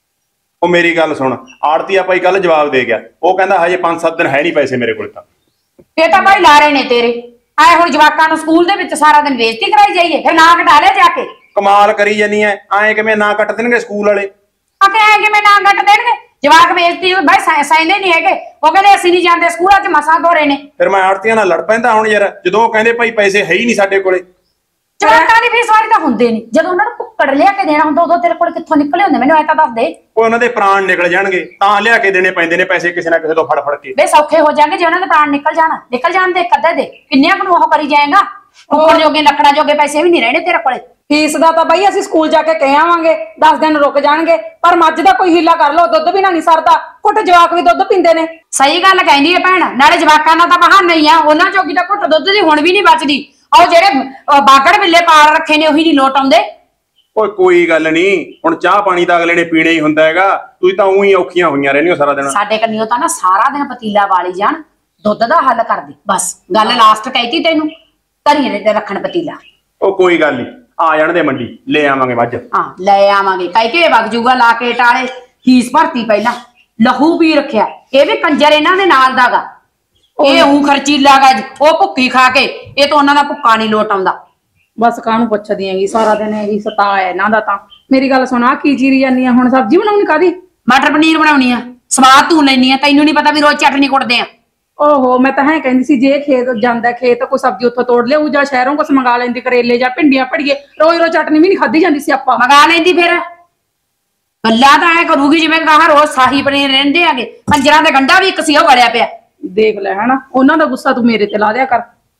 ਉਹ ਮੇਰੀ ਗੱਲ ਸੁਣ, ਆੜਤੀ ਆਪਾਂ ਹੀ ਕੱਲ ਜਵਾਬ ਦੇ ਗਿਆ, ਉਹ ਕਹਿੰਦਾ ਹਜੇ ਪੰਜ ਸੱਤ ਦਿਨ ਹੈ ਨਹੀਂ ਪੈਸੇ ਮੇਰੇ ਕੋਲ। ਤਾਂ ਇਹ ਤਾਂ ਭਾਈ ਲਾਰੇ ਨੇ ਤੇਰੇ। ਆਏ ਹੁਣ ਜਵਾਕਾਂ ਨੂੰ ਸਕੂਲ ਦੇ ਵਿੱਚ ਸਾਰਾ ਦਿਨ ਬੇਇੱਜ਼ਤੀ ਕਰਾਈ ਜਾਈਏ, ਫਿਰ ਨਾ ਕਟਾ ਲਿਆ ਜਾ ਕੇ। ਕਮਾਲ ਕਰੀ ਜਾਨੀ ਐ, ਐਂ ਕਿਵੇਂ ਨਾ ਕੱਟ ਦੇਣਗੇ ਸਕੂਲ ਵਾਲੇ? ਆ ਕਿ ਐ ਕਿਵੇਂ ਨਾ ਕੱਟ ਦੇਣਗੇ? ਜਵਾਕ ਬੇਇੱਜ਼ਤੀ ਭਾਈ ਸਹਿੰਦੇ ਨਹੀਂ ਹੈਗੇ। ਉਹ ਕਹਿੰਦੇ ਅਸੀਂ ਨਹੀਂ ਜਾਂਦੇ ਸਕੂਲਾਂ 'ਚ ਮਸਾਂ ਧੋਰੇ ਨੇ। ਫਿਰ ਮੈਂ ਆੜਤੀਆਂ ਨਾਲ ਲੜ ਪੈਂਦਾ ਹੁਣ ਯਾਰ, ਜਦੋਂ ਉਹ ਕਹਿੰਦੇ ਭਾਈ ਪੈਸੇ ਹੈ ਹੀ ਨਹੀਂ ਸਾਡੇ ਕੋਲੇ। ਜਵਾਕਾਂ ਦੀ ਫੀਸ ਵਾਰੀ ਤਾਂ ਹੁੰਦੇ ਨਹੀਂ, ਜਦੋਂ ਉਹਨਾਂ ਨੂੰ ਕੁੱਕੜ ਲਿਆ ਕੇ ਦੇਣਾ ਹੁੰਦਾ ਉਦੋਂ ਤੇਰੇ ਕੋਲ ਕਿੱਥੋਂ ਨਿਕਲੇ ਹੁੰਦੇ? ਮੈਨੂੰ ਐ ਤਾਂ ਦੱਸ ਦੇ। ਉਹ ਉਹਨਾਂ ਦੇ ਪ੍ਰਾਣ ਨਿਕਲ ਜਾਣਗੇ ਤਾਂ ਲਿਆ ਕੇ ਦੇਣੇ ਪੈਂਦੇ ਨੇ ਪੈਸੇ, ਕਿਸੇ ਨਾ ਕਿਸੇ ਤੋਂ ਫੜ ਫੜ ਕੇ। ਵੇ ਸੌਖੇ ਹੋ ਜਾਣਗੇ ਜੇ ਉਹਨਾਂ ਦੇ ਪ੍ਰਾਣ ਨਿਕਲ ਜਾਣਾ। ਨਿਕਲ ਜਾਣ ਦੇ ਕਦੇ ਦੇ ਕਿੰਨਿਆਂ ਨੂੰ ਉਹ ਕਰੀ ਜਾਏਗਾ। ਕੁੱਕੜ ਜੋਗੇ ਲੱਕੜਾਂ ਜੋਗੇ ਪੈਸੇ ਵੀ ਨਹੀਂ ਰਹਿਣੇ ਤੇਰੇ ਕੋਲੇ। ਫੀਸ ਦਾ ਤਾਂ ਬਈ ਅਸੀਂ ਸਕੂਲ ਜਾ ਕੇ ਕਹਿ ਆਵਾਂਗੇ, ਦਸ ਦਿਨ ਰੁਕ ਜਾਣਗੇ। ਪਰ ਮੱਝ ਦਾ ਕੋਈ ਹੀਲਾ ਕਰ ਲੋ, ਦੁੱਧ ਵੀ ਨਾ ਨਹੀਂ ਸਰਦਾ। ਕੁੱਟ ਜਵਾਕ ਵੀ ਦੁੱਧ ਪੀਂਦੇ ਨੇ। ਸਹੀ ਗੱਲ ਕਹਿੰਦੀ ਹੈ ਭੈਣ, ਨਾਲੇ ਜਵਾਕਾਂ ਦਾ ਤਾਂ ਬਹਾਨਾ ਹੀ ਆ। ਉਹਨਾਂ ਜੋਗੀ ਤਾਂ ਘੁੱਟ ਦੁੱਧ ਦੀ ਹੁਣ ਵੀ ਨਹੀਂ ਬਚਦੀ। ਉਹ ਜਿਹੜੇ ਬਾਗੜ ਬਿੱਲੇ ਪਾਲ ਰੱਖੇ ਨੇ ਉਹੀ ਨਹੀਂ ਲੋਟ ਆਉਂਦੇ। ਓਏ ਕੋਈ ਗੱਲ ਨਹੀਂ, ਹੁਣ ਚਾਹ ਪਾਣੀ ਤਾਂ ਅਗਲੇ ਨੇ ਪੀਣਾ ਹੀ ਹੁੰਦਾ ਹੈਗਾ। ਤੁਸੀਂ ਤਾਂ ਉਹੀ ਔਖੀਆਂ ਹੋਈਆਂ ਰਹਿੰਦੀਆਂ ਸਾਰਾ ਦਿਨ। ਸਾਡੇ ਕੰਨਿਓ ਤਾਂ ਨਾ ਸਾਰਾ ਦਿਨ ਪਤੀਲਾ ਵਾਲੀ ਜਾਣ, ਦੁੱਧ ਦਾ ਹੱਲ ਕਰਦੇ ਬਸ। ਗੱਲ ਲਾਸਟ ਕਹਿਤੀ ਤੈਨੂੰ, ਧਰੀਏ ਤੇ ਰੱਖਣ ਪਤੀਲਾ। ਉਹ ਕੋਈ ਗੱਲ ਨਹੀਂ, ਆ ਜਾਣ ਦੇ ਮੰਡੀ, ਲੈ ਆਵਾਂਗੇ ਮੱਝ। ਹਾਂ ਲੈ ਆਵਾਂਗੇ, ਕਹਿ ਕੇ ਵਗ ਜੂਗਾ ਲਾ ਕੇ ਟਾਲੇ। ਫੀਸ ਭਰਤੀ ਪਹਿਲਾਂ ਲਹੂ ਵੀ ਰੱਖਿਆ ਇਹ ਵੀ ਕੰਜਰ ਇਹਨਾਂ ਦੇ ਨਾਲ ਦਾਗਾ ਇਹ ਹੂੰ ਖਰਚੀਲਾ ਗਾ ਉਹ ਭੁੱਕੀ ਖਾ ਕੇ ਇਹ ਤਾਂ ਉਹਨਾਂ ਦਾ ਭੁੱਕਾ ਨਹੀਂ ਲੋਟ ਆਉਂਦਾ ਬਸ ਕਾਹਨੂੰ ਪੁੱਛਦੀ ਹੈਗੀ ਸਾਰਾ ਦਿਨ ਇਹੀ ਸਤਾ ਹੈ ਇਹਨਾਂ ਦਾ ਤਾਂ ਮੇਰੀ ਗੱਲ ਸੁਣਾ ਕੀ ਚੀਰੀ ਜਾਂਦੀ ਆ ਹੁਣ ਸਬਜ਼ੀ ਬਣਾਉਣੀ ਕਾਦੀ ਮਟਰ ਪਨੀਰ ਬਣਾਉਣੀ ਆ ਸਵਾਦ ਤੂੰ ਲੈਣੀ ਆ ਤੈਨੂੰ ਨਹੀਂ ਪਤਾ ਵੀ ਰੋਜ਼ ਚਟਨੀ ਕੁੱਟਦੇ ਆ ਓਹੋ ਮੈਂ ਤਾਂ ਹੈ ਕਹਿੰਦੀ ਸੀ ਜੇ ਖੇਤ ਜਾਂਦਾ ਖੇਤ ਕੋਈ ਸਬਜ਼ੀ ਉੱਥੋਂ ਤੋੜ ਲਿਆਊ ਜਾਂ ਸ਼ਹਿਰੋਂ ਕੁਛ ਮੰਗਾ ਲੈਂਦੀ ਕਰੇਲੇ ਜਾਂ ਭਿੰਡੀਆਂ ਭੜੀਏ ਰੋਜ਼ ਰੋਜ਼ ਚਟਨੀ ਵੀ ਨਹੀਂ ਖਾਧੀ ਜਾਂਦੀ ਸੀ ਆਪਾਂ ਮੰਗਾ ਲੈਂਦੀ ਫਿਰ ਗੱਲਾਂ ਤਾਂ ਐ ਕਰੂਗੀ ਜਿਵੇਂ ਕਹਾ ਰੋਜ਼ ਸਾਹੀ ਪਨੀਰ ਰਹਿੰਦੇ ਆਗੇ ਪੰਜਰਾਂ ਦੇ ਗੰਡਾ ਵੀ ਇੱਕ ਸੀ ਉਹ ਵੜਿਆ ਪਿਆ ਦੇਖ ਲੈ ਹਨਾ ਉਹਨਾਂ ਦਾ ਗੁੱਸਾ ਤੂੰ ਮੇਰੇ ਤੇ ਲਾ ਦਿਆ ਕਰ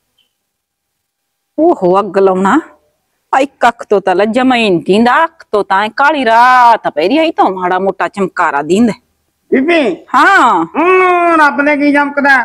ਓਹੋ ਅੱਗ ਲਾਉਣਾ ਆਈ ਕੱਖ ਤੋਂ ਤਾਂ ਜਮਾ ਹੀ ਨੀ ਦੀਂਦਾ ਅੱਖ ਤੋਂ ਤਾਂ ਕਾਲੀ ਰਾਤ ਪਈ ਰਹੀ ਤਾਂ ਮਾੜਾ ਮੋਟਾ ਚਮਕਾਰਾ ਦੀਂਦਾ ਬੀਬੀ ਹਾਂ ਹੂੰ ਰੱਬ ਨੇ ਕੀ ਚਮਕਦਾ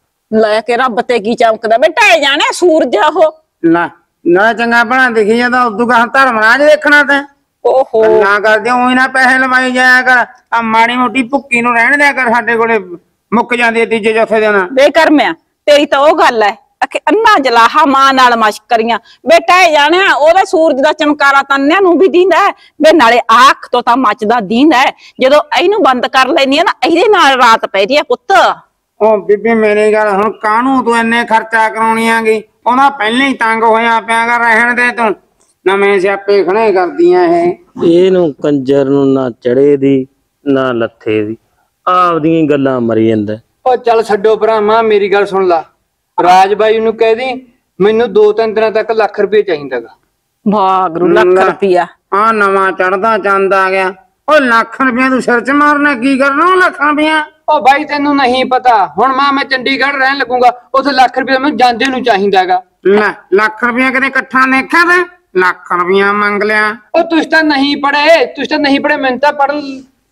ਲੈ ਕੇ ਰੱਬ ਤੇ ਕੀ ਚਮਕਦਾ ਬੇਟਾ ਜਾਣੇ ਸੂਰਜ ਉਹ ਨਾ ਨਾ ਚੰਗਾ ਬਣਾ ਦਿਖੀ ਜਾਂਦਾ ਉਦੋਂ ਕਹਾਂ ਧਰਮ ਰਾਜ ਦੇਖਣਾ ਤੇ ਓਹੋ ਨਾ ਕਰਦੇ ਉਹੀ ਨਾ ਪੈਸੇ ਲਵਾਈ ਜਾਇਆ ਕਰ ਆ ਮਾੜੀ ਮੋਟੀ ਭੁੱਕੀ ਨੂੰ ਰਹਿਣ ਦਿਆ ਕਰ ਸਾਡੇ ਕੋਲੇ ਮੁੱਕ ਜਾਂਦੀ ਤੀਜੇ ਚੌਥੇ ਦਿਨ ਬੇਕਰਮਿਆ ਤੇਰੀ ਤਾਂ ਉਹ ਗੱਲ ਹੈ ਅਖੇ ਅੰਨਾ ਜਲਾਹਾ ਮਾਂ ਨਾਲ ਮਸ਼ਕਰੀਆਂ ਬੇਟਾ ਜਾਣਿਆ ਉਹਦਾ ਸੂਰਜ ਦਾ ਚਮਕਾਰਾ ਤੰਨਿਆਂ ਨੂੰ ਵੀ ਦੀਂਦਾ ਬੇ ਨਾਲੇ ਅੱਖ ਤੋਂ ਤਾਂ ਮੱਚਦਾ ਦੀਂਦਾ ਜਦੋਂ ਇਹਨੂੰ ਬੰਦ ਕਰ ਲੈਨੀ ਆ ਨਾ ਇਹਦੇ ਨਾਲ ਰਾਤ ਪੈ ਰਹੀ ਆ ਪੁੱਤ ਉਹ ਬੀਬੀ ਮੇਰੀ ਗੱਲ ਹੁਣ ਕਾਹਨੂੰ ਤੂੰ ਇੰਨੇ ਖਰਚਾ ਕਰਾਉਣੀਆਂਗੀ ਉਹਨਾਂ ਪਹਿਲਾਂ ਹੀ ਤੰਗ ਹੋਇਆ ਪਿਆਗਾ ਰਹਿਣ ਦੇ ਤੂੰ ਨਵੇਂ ਸਿਆਪੇ ਖੜੇ ਕਰਦੀਆਂ ਇਹ ਇਹਨੂੰ ਕੰਜਰ ਨੂੰ ਨਾ ਚੜੇ ਦੀ ਨਾ ਲੱਥੇ ਦੀ ਆਪਦੀਆਂ ਗੱਲਾਂ ਮਰੀ ਜਾਂਦਾ ਉਹ ਚੱਲ ਛੱਡੋ ਭਰਾਵਾਂ ਮੇਰੀ ਗੱਲ ਸੁਣ ਲਾ ਰਾਜ ਬਾਈ ਨੂੰ ਕਹਿ ਦੀ ਮੈਨੂੰ ਦੋ ਤਿੰਨ ਦਿਨਾਂ ਤੱਕ ਲੱਖ ਰੁਪਏ ਚਾਹੀਦਾਗਾ ਵਾਗਰੂ ਲੱਖ ਰੁਪਿਆ ਆ ਨਵਾਂ ਚੜਦਾ ਚੰਦ ਆ ਗਿਆ ਉਹ ਲੱਖ ਰੁਪਇਆ ਤੂੰ ਸਿਰ ਚ ਮਾਰਨਾ ਕੀ ਕਰਨਾ ਉਹ ਲੱਖ ਰੁਪਇਆ ਉਹ ਬਾਈ ਤੈਨੂੰ ਨਹੀਂ ਪਤਾ ਹੁਣ ਮਾਂ ਮੈਂ ਚੰਡੀਗੜ੍ਹ ਰਹਿਣ ਲੱਗੂਗਾ ਉੱਥੇ ਲੱਖ ਰੁਪਏ ਮੈਨੂੰ ਜਾਂਦੇ ਨੂੰ ਚਾਹੀਦਾਗਾ ਲੈ ਲੱਖ ਰੁਪਇਆ ਕਿਤੇ ਇਕੱਠਾ ਦੇਖਿਆ ਤੇ ਲੱਖ ਰੁਪਇਆ ਮੰਗ ਲਿਆ ਉਹ ਤੁਸੀਂ ਤਾਂ ਨਹੀਂ ਪੜ੍ਹੇ ਤੁਸੀਂ ਤਾਂ ਨਹੀਂ ਪੜ੍ਹੇ ਮੈਨੂੰ ਤਾਂ ਪੜ੍ਹ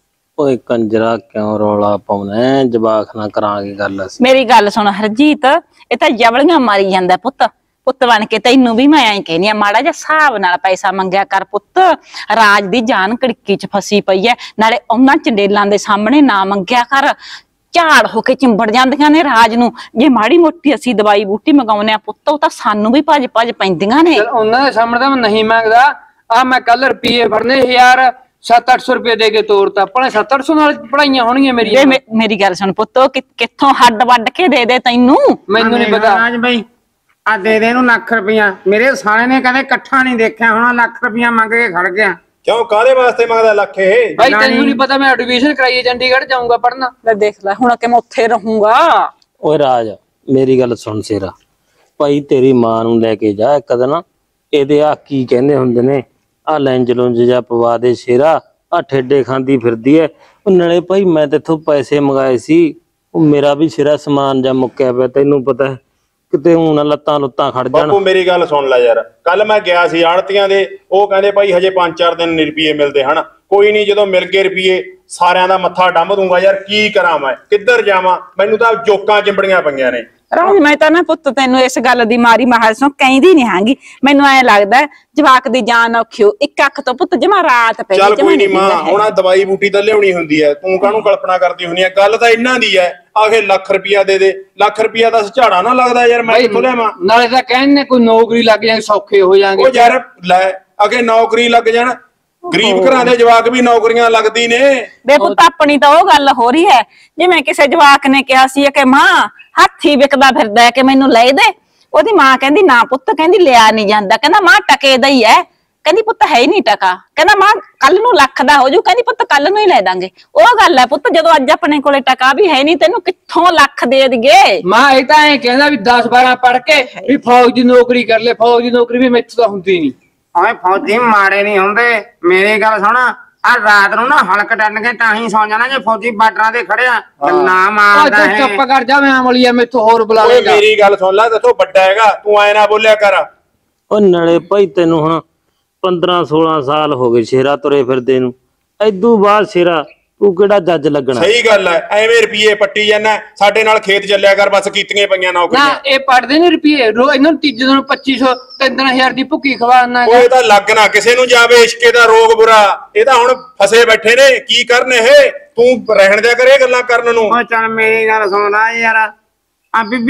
ਓਏ ਕੰਜਰਾ ਕਿਉਂ ਰੌਲਾ ਪਾਉਣਾ ਜਵਾਕ ਨਾ ਕਰਾਂਗੇ ਗੱਲ ਅਸੀਂ ਮੇਰੀ ਗੱਲ ਸੁਣ ਹਰਜੀਤ ਇਹ ਤਾਂ ਜਵਲੀਆਂ ਮਾਰੀ ਜਾਂਦਾ ਪੁੱਤ ਪੁੱਤ ਬਣ ਕੇ ਤੈਨੂੰ ਵੀ ਮੈਂ ਐਂ ਕਹਿੰਦੀ ਆ ਮਾੜਾ ਜਿਹਾ ਹਿਸਾਬ ਨਾਲ ਪੈਸਾ ਮੰਗਿਆ ਕਰ ਪੁੱਤ ਰਾਜ ਦੀ ਜਾਨ ਕੜਕੀ ਚ ਫਸੀ ਪਈ ਐ ਨਾਲੇ ਉਹਨਾਂ ਚੰਡੇਲਾਂ ਦੇ ਸਾਹਮਣੇ ਨਾ ਮੰਗਿਆ ਕਰ ਝਾੜ ਹੋ ਕੇ ਚਿੰਬੜ ਜਾਂਦੀਆਂ ਨੇ ਰਾਜ ਨੂੰ ਜੇ ਮਾੜੀ ਮੋਟੀ ਅਸੀਂ ਦਵਾਈ ਬੂਟੀ ਮੰਗਾਉਨੇ ਆ ਪੁੱਤ ਉਹ ਤਾਂ ਸਾਨੂੰ ਵੀ ਭੱਜ ਭੱਜ ਪੈਂਦੀਆਂ ਨੇ ਉਹਨਾਂ ਦੇ ਸਾਹਮਣੇ ਤਾਂ ਮੈਂ ਨਹੀਂ ਮੰਗਦਾ ਆ ਮੈਂ ਕੱਲ ਰੁਪਏ ਫੜਨੇ ਯਾਰ ਸੱਤ ਅੱਠ ਸੌ ਰੁਪਏ ਦੇ ਕੇ ਤੋਰਤਾ ਆਪਣੇ ਸੱਤ ਅੱਠ ਸੌ ਨਾਲ ਪੜਾਈਆਂ ਹੋਣਗੀਆਂ ਮੇਰੀਆਂ ਮੇਰੀ ਗੱਲ ਸੁਣ ਪੁੱਤ ਕਿੱਥੋਂ ਹੱਡ ਵੱਢ ਕੇ ਦੇ ਦੇ ਤੈਨੂੰ ਮੈਨੂੰ ਨਹੀਂ ਪਤਾ ਰਾਜ ਬਈ ਆ ਦੇ ਦੇ ਇਹਨੂੰ ਲੱਖ ਰੁਪਇਆ ਮੇਰੇ ਸਾਲੇ ਨੇ ਕਦੇ ਇਕੱਠਾ ਨਹੀਂ ਦੇਖਿਆ ਹੁਣ ਲੱਖ ਰੁਪਇਆ ਮੰਗ ਕੇ ਖੜ ਗਿਆ ਕਿਉਂ ਕਾਹਦੇ ਵਾਸਤੇ ਮੰਗਦਾ ਲੱਖ ਇਹ ਭਾਈ ਤੈਨੂੰ ਨਹੀਂ ਪਤਾ ਮੈਂ ਐਡਮਿਸ਼ਨ ਕਰਾਈਏ ਚੰਡੀਗੜ੍ਹ ਜਾਊਂਗਾ ਪੜਨਾ ਲੈ ਦੇਖ ਲੈ ਹੁਣ ਕਿ ਮੈਂ ਉੱਥੇ ਰਹੂੰਗਾ ਓਏ ਰਾਜ ਮੇਰੀ ਗੱਲ ਸੁਣ ਸੇਰਾ ਭਾਈ ਤੇਰੀ ਮਾਂ ਨੂੰ ਲੈ ਕੇ ਜਾ ਇੱਕ ਦਿਨ ਇਹਦੇ ਆ ਕੀ ਕਹਿੰਦੇ ਹੁੰਦੇ ਨੇ ਆ ਲੈਂਜ ਲੁੰਜ ਜਾਂ ਪਵਾ ਦੇ ਸ਼ੇਰਾ ਆ ਠੇਡੇ ਖਾਂਦੀ ਫਿਰਦੀ ਐ ਉਹ ਨਾਲੇ ਭਾਈ ਮੈਂ ਤੇਥੋਂ ਪੈਸੇ ਮੰਗਾਏ ਸੀ ਉਹ ਮੇਰਾ ਵੀ ਸ਼ੇਰਾ ਸਮਾਨ ਜਾਂ ਮੁੱਕਿਆ ਪਿਆ ਤੈਨੂੰ ਪਤਾ ਕਿਤੇ ਹੁਣ ਲੱਤਾਂ ਲੁੱਤਾਂ ਖੜ ਜਾਣ ਬਾਪੂ ਮੇਰੀ ਗੱਲ ਸੁਣ ਲੈ ਯਾਰ ਕੱਲ ਮੈਂ ਗਿਆ ਸੀ ਆੜਤੀਆਂ ਦੇ ਉਹ ਕਹਿੰਦੇ ਭਾਈ ਹਜੇ ਪੰਜ ਚਾਰ ਦਿਨ ਰੁਪਏ ਮਿਲਦੇ ਹਨ ਕੋਈ ਨਹੀਂ ਜਦੋਂ ਮਿਲ ਗਏ ਰੁਪਏ ਸਾਰਿਆਂ ਦਾ ਮੱਥਾ ਡੰਮ ਦੂੰਗਾ ਯਾਰ ਕੀ ਕਰਾਂ ਮੈਂ ਕਿੱਧਰ ਜਾਵਾਂ ਮੈਨੂੰ ਤਾਂ ਜੋਕਾਂ ਚਿੰਬੜੀਆਂ ਪਈਆਂ ਨੇ ਰਾਜ ਮੈਂ ਤਾਂ ਨਾ ਪੁੱਤ ਤੈਨੂੰ ਇਸ ਗੱਲ ਦੀ ਮਾਰੀ ਮਹਾਰਸੋਂ ਕਹਿੰਦੀ ਨਹੀਂ ਹਾਂਗੀ ਮੈਨੂੰ ਐ ਲੱਗਦਾ ਜਵਾਕ ਦੀ ਜਾਨ ਔਖਿਓ ਇੱਕ ਅੱਖ ਤੋਂ ਪੁੱਤ ਜਮਾ ਰਾਤ ਪੈ ਚੱਲ ਕੋਈ ਨਹੀਂ ਮਾਂ ਹੁਣ ਆ ਦਵਾਈ ਬੂਟੀ ਤਾਂ ਲਿਆਉਣੀ ਹੁੰਦੀ ਐ ਤੂੰ ਕਾਹਨੂੰ ਕਲਪਨਾ ਕਰਦੀ ਹੁੰਦੀ ਐ ਗੱਲ ਤਾਂ ਇਹਨਾਂ ਦੀ ਐ ਆਖੇ ਲੱਖ ਰੁਪਇਆ ਦੇ ਦੇ ਲੱਖ ਰੁਪਇਆ ਦਾ ਝਾੜਾ ਨਾ ਲੱਗਦਾ ਯਾਰ ਮੈਂ ਕਿੱਥੋਂ ਲਿਆਵਾਂ ਨਾਲੇ ਤਾਂ ਕਹਿੰਦੇ ਕੋਈ ਨੌਕਰੀ ਲੱਗ ਜਾਏ ਸੌਖੇ ਹੋ ਜਾਣਗੇ ਉਹ ਯਾਰ ਲੈ ਅਗੇ ਨੌਕਰੀ ਲੱਗ ਜਾਣ ਗਰੀਬ ਘਰਾਂ ਦੇ ਜਵਾਕ ਵੀ ਨੌਕਰੀਆਂ ਲੱਗਦੀ ਨੇ ਬੇ ਪੁੱਤ ਆਪਣੀ ਤਾਂ ਉਹ ਗੱਲ ਹੋ ਰਹੀ ਹੈ ਜਿਵੇਂ ਕਿਸੇ ਜਵਾਕ ਨੇ ਕਿਹਾ ਸੀ ਕਿ ਮਾਂ ਹਾਥੀ ਵਿਕਦਾ ਫਿਰਦਾ ਹੈ ਕਿ ਮੈਨੂੰ ਲੈ ਦੇ ਉਹਦੀ ਮਾਂ ਕਹਿੰਦੀ ਨਾ ਪੁੱਤ ਕਹਿੰਦੀ ਲਿਆ ਨਹੀਂ ਜਾਂਦਾ ਕਹਿੰਦਾ ਮਾਂ ਟਕੇ ਦਾ ਹੀ ਹੈ ਕਹਿੰਦੀ ਪੁੱਤ ਹੈ ਹੀ ਨਹੀਂ ਟਕਾ ਕਹਿੰਦਾ ਮਾਂ ਕੱਲ ਨੂੰ ਲੱਖ ਦਾ ਹੋ ਜੂ ਕਹਿੰਦੀ ਪੁੱਤ ਕੱਲ ਨੂੰ ਹੀ ਲੈ ਦਾਂਗੇ ਉਹ ਗੱਲ ਹੈ ਪੁੱਤ ਜਦੋਂ ਅੱਜ ਆਪਣੇ ਕੋਲੇ ਟਕਾ ਵੀ ਹੈ ਨਹੀਂ ਤੈਨੂੰ ਕਿੱਥੋਂ ਲੱਖ ਦੇ ਦਈਏ ਮਾਂ ਇਹ ਤਾਂ ਐ ਕਹਿੰਦਾ ਵੀ ਦਸ ਬਾਰਾਂ ਪੜ ਕੇ ਵੀ ਫੌਜ ਦੀ ਨੌਕਰੀ ਕਰ ਲੈ ਫੌਜ ਦੀ ਨੌਕਰੀ ਵੀ ਮੈਥੋਂ ਤਾਂ ਹੁੰਦੀ ਨਹੀਂ ਓਏ ਫੌਜੀ ਮਾੜੇ ਨਹੀਂ ਹੁੰਦੇ ਮੇਰੀ ਗੱਲ ਸੁਣ ਆ ਰਾਤ ਨੂੰ ਨਾ ਹਲਕ ਡੰਨ ਕੇ ਤਾਂ ਹੀ ਸੌ ਜਾਣਾ ਜੇ ਫੌਜੀ ਬਾਰਡਰਾਂ ਤੇ ਖੜਿਆ ਗੱਲਾਂ ਮਾਰਦਾ ਹੈ ਚੁੱਪ ਕਰ ਜਾ ਮੈਂ ਅਮਲੀਆ ਮੈਥੋਂ ਹੋਰ ਬੁਲਾ ਓਏ ਲੇਗਾ ਮੇਰੀ ਗੱਲ ਸੁਣ ਲੈ ਦੱਸੋ ਵੱਡਾ ਹੈਗਾ ਤੂੰ ਐ ਨਾ ਬੋਲਿਆ ਕਰ ਉਹ ਨਾਲੇ ਭਾਈ ਤੈਨੂੰ ਹੁਣ ਪੰਦਰਾਂ ਸੋਲਾਂ ਸਾਲ ਹੋ ਗਏ ਸ਼ੇਰਾ ਤੁਰੇ ਫਿਰਦੇ ਨੂੰ ਐਦੂ ਬਾਅਦ ਸ਼ੇਰਾ ਤੂੰ ਕਿਹੜਾ ਜੱਜ ਲੱਗਣਾ ਸਹੀ ਗੱਲ ਐ ਐਵੇਂ ਰੁਪਏ ਪੱਟੀ ਜਾਂਦਾ ਸਾਡੇ ਨਾਲ ਖੇਤ ਚੱਲਿਆ ਕਰ ਬਸ ਕੀਤੀਆਂ ਪਈਆਂ ਨਾ ਨੌਕਰੀਆਂ ਇਹ ਪੜਦੇ ਨੇ ਰੁਪਏ ਰੋ ਇਹਨਾਂ ਨੂੰ ਤੀਜੇ ਦਿਨ ਪੱਚੀ ਸੌ ਤਿੰਨ ਹਜ਼ਾਰ ਦੀ ਭੁੱਕੀ ਖਵਾਉਣਾ ਓਏ ਤਾਂ ਲੱਗ ਨਾ ਕਿਸੇ ਨੂੰ ਜਾਵੇ ਇਸ਼ਕੇ ਦਾ ਰੋਗ ਬੁਰਾ ਇਹ ਤਾਂ ਹੁਣ ਫਸੇ ਬੈਠੇ ਨੇ ਕੀ ਕਰਨ ਇਹ ਤੂੰ ਰਹਿਣ ਦਿਆ ਕਰ ਇਹ ਗੱਲਾਂ ਕਰਨ ਨੂੰ ਓ ਚੱਲ ਮੇਰੀ ਗੱਲ ਸੁਣ ਲੈ ਯਾਰ ਆ ਬੀਬੀ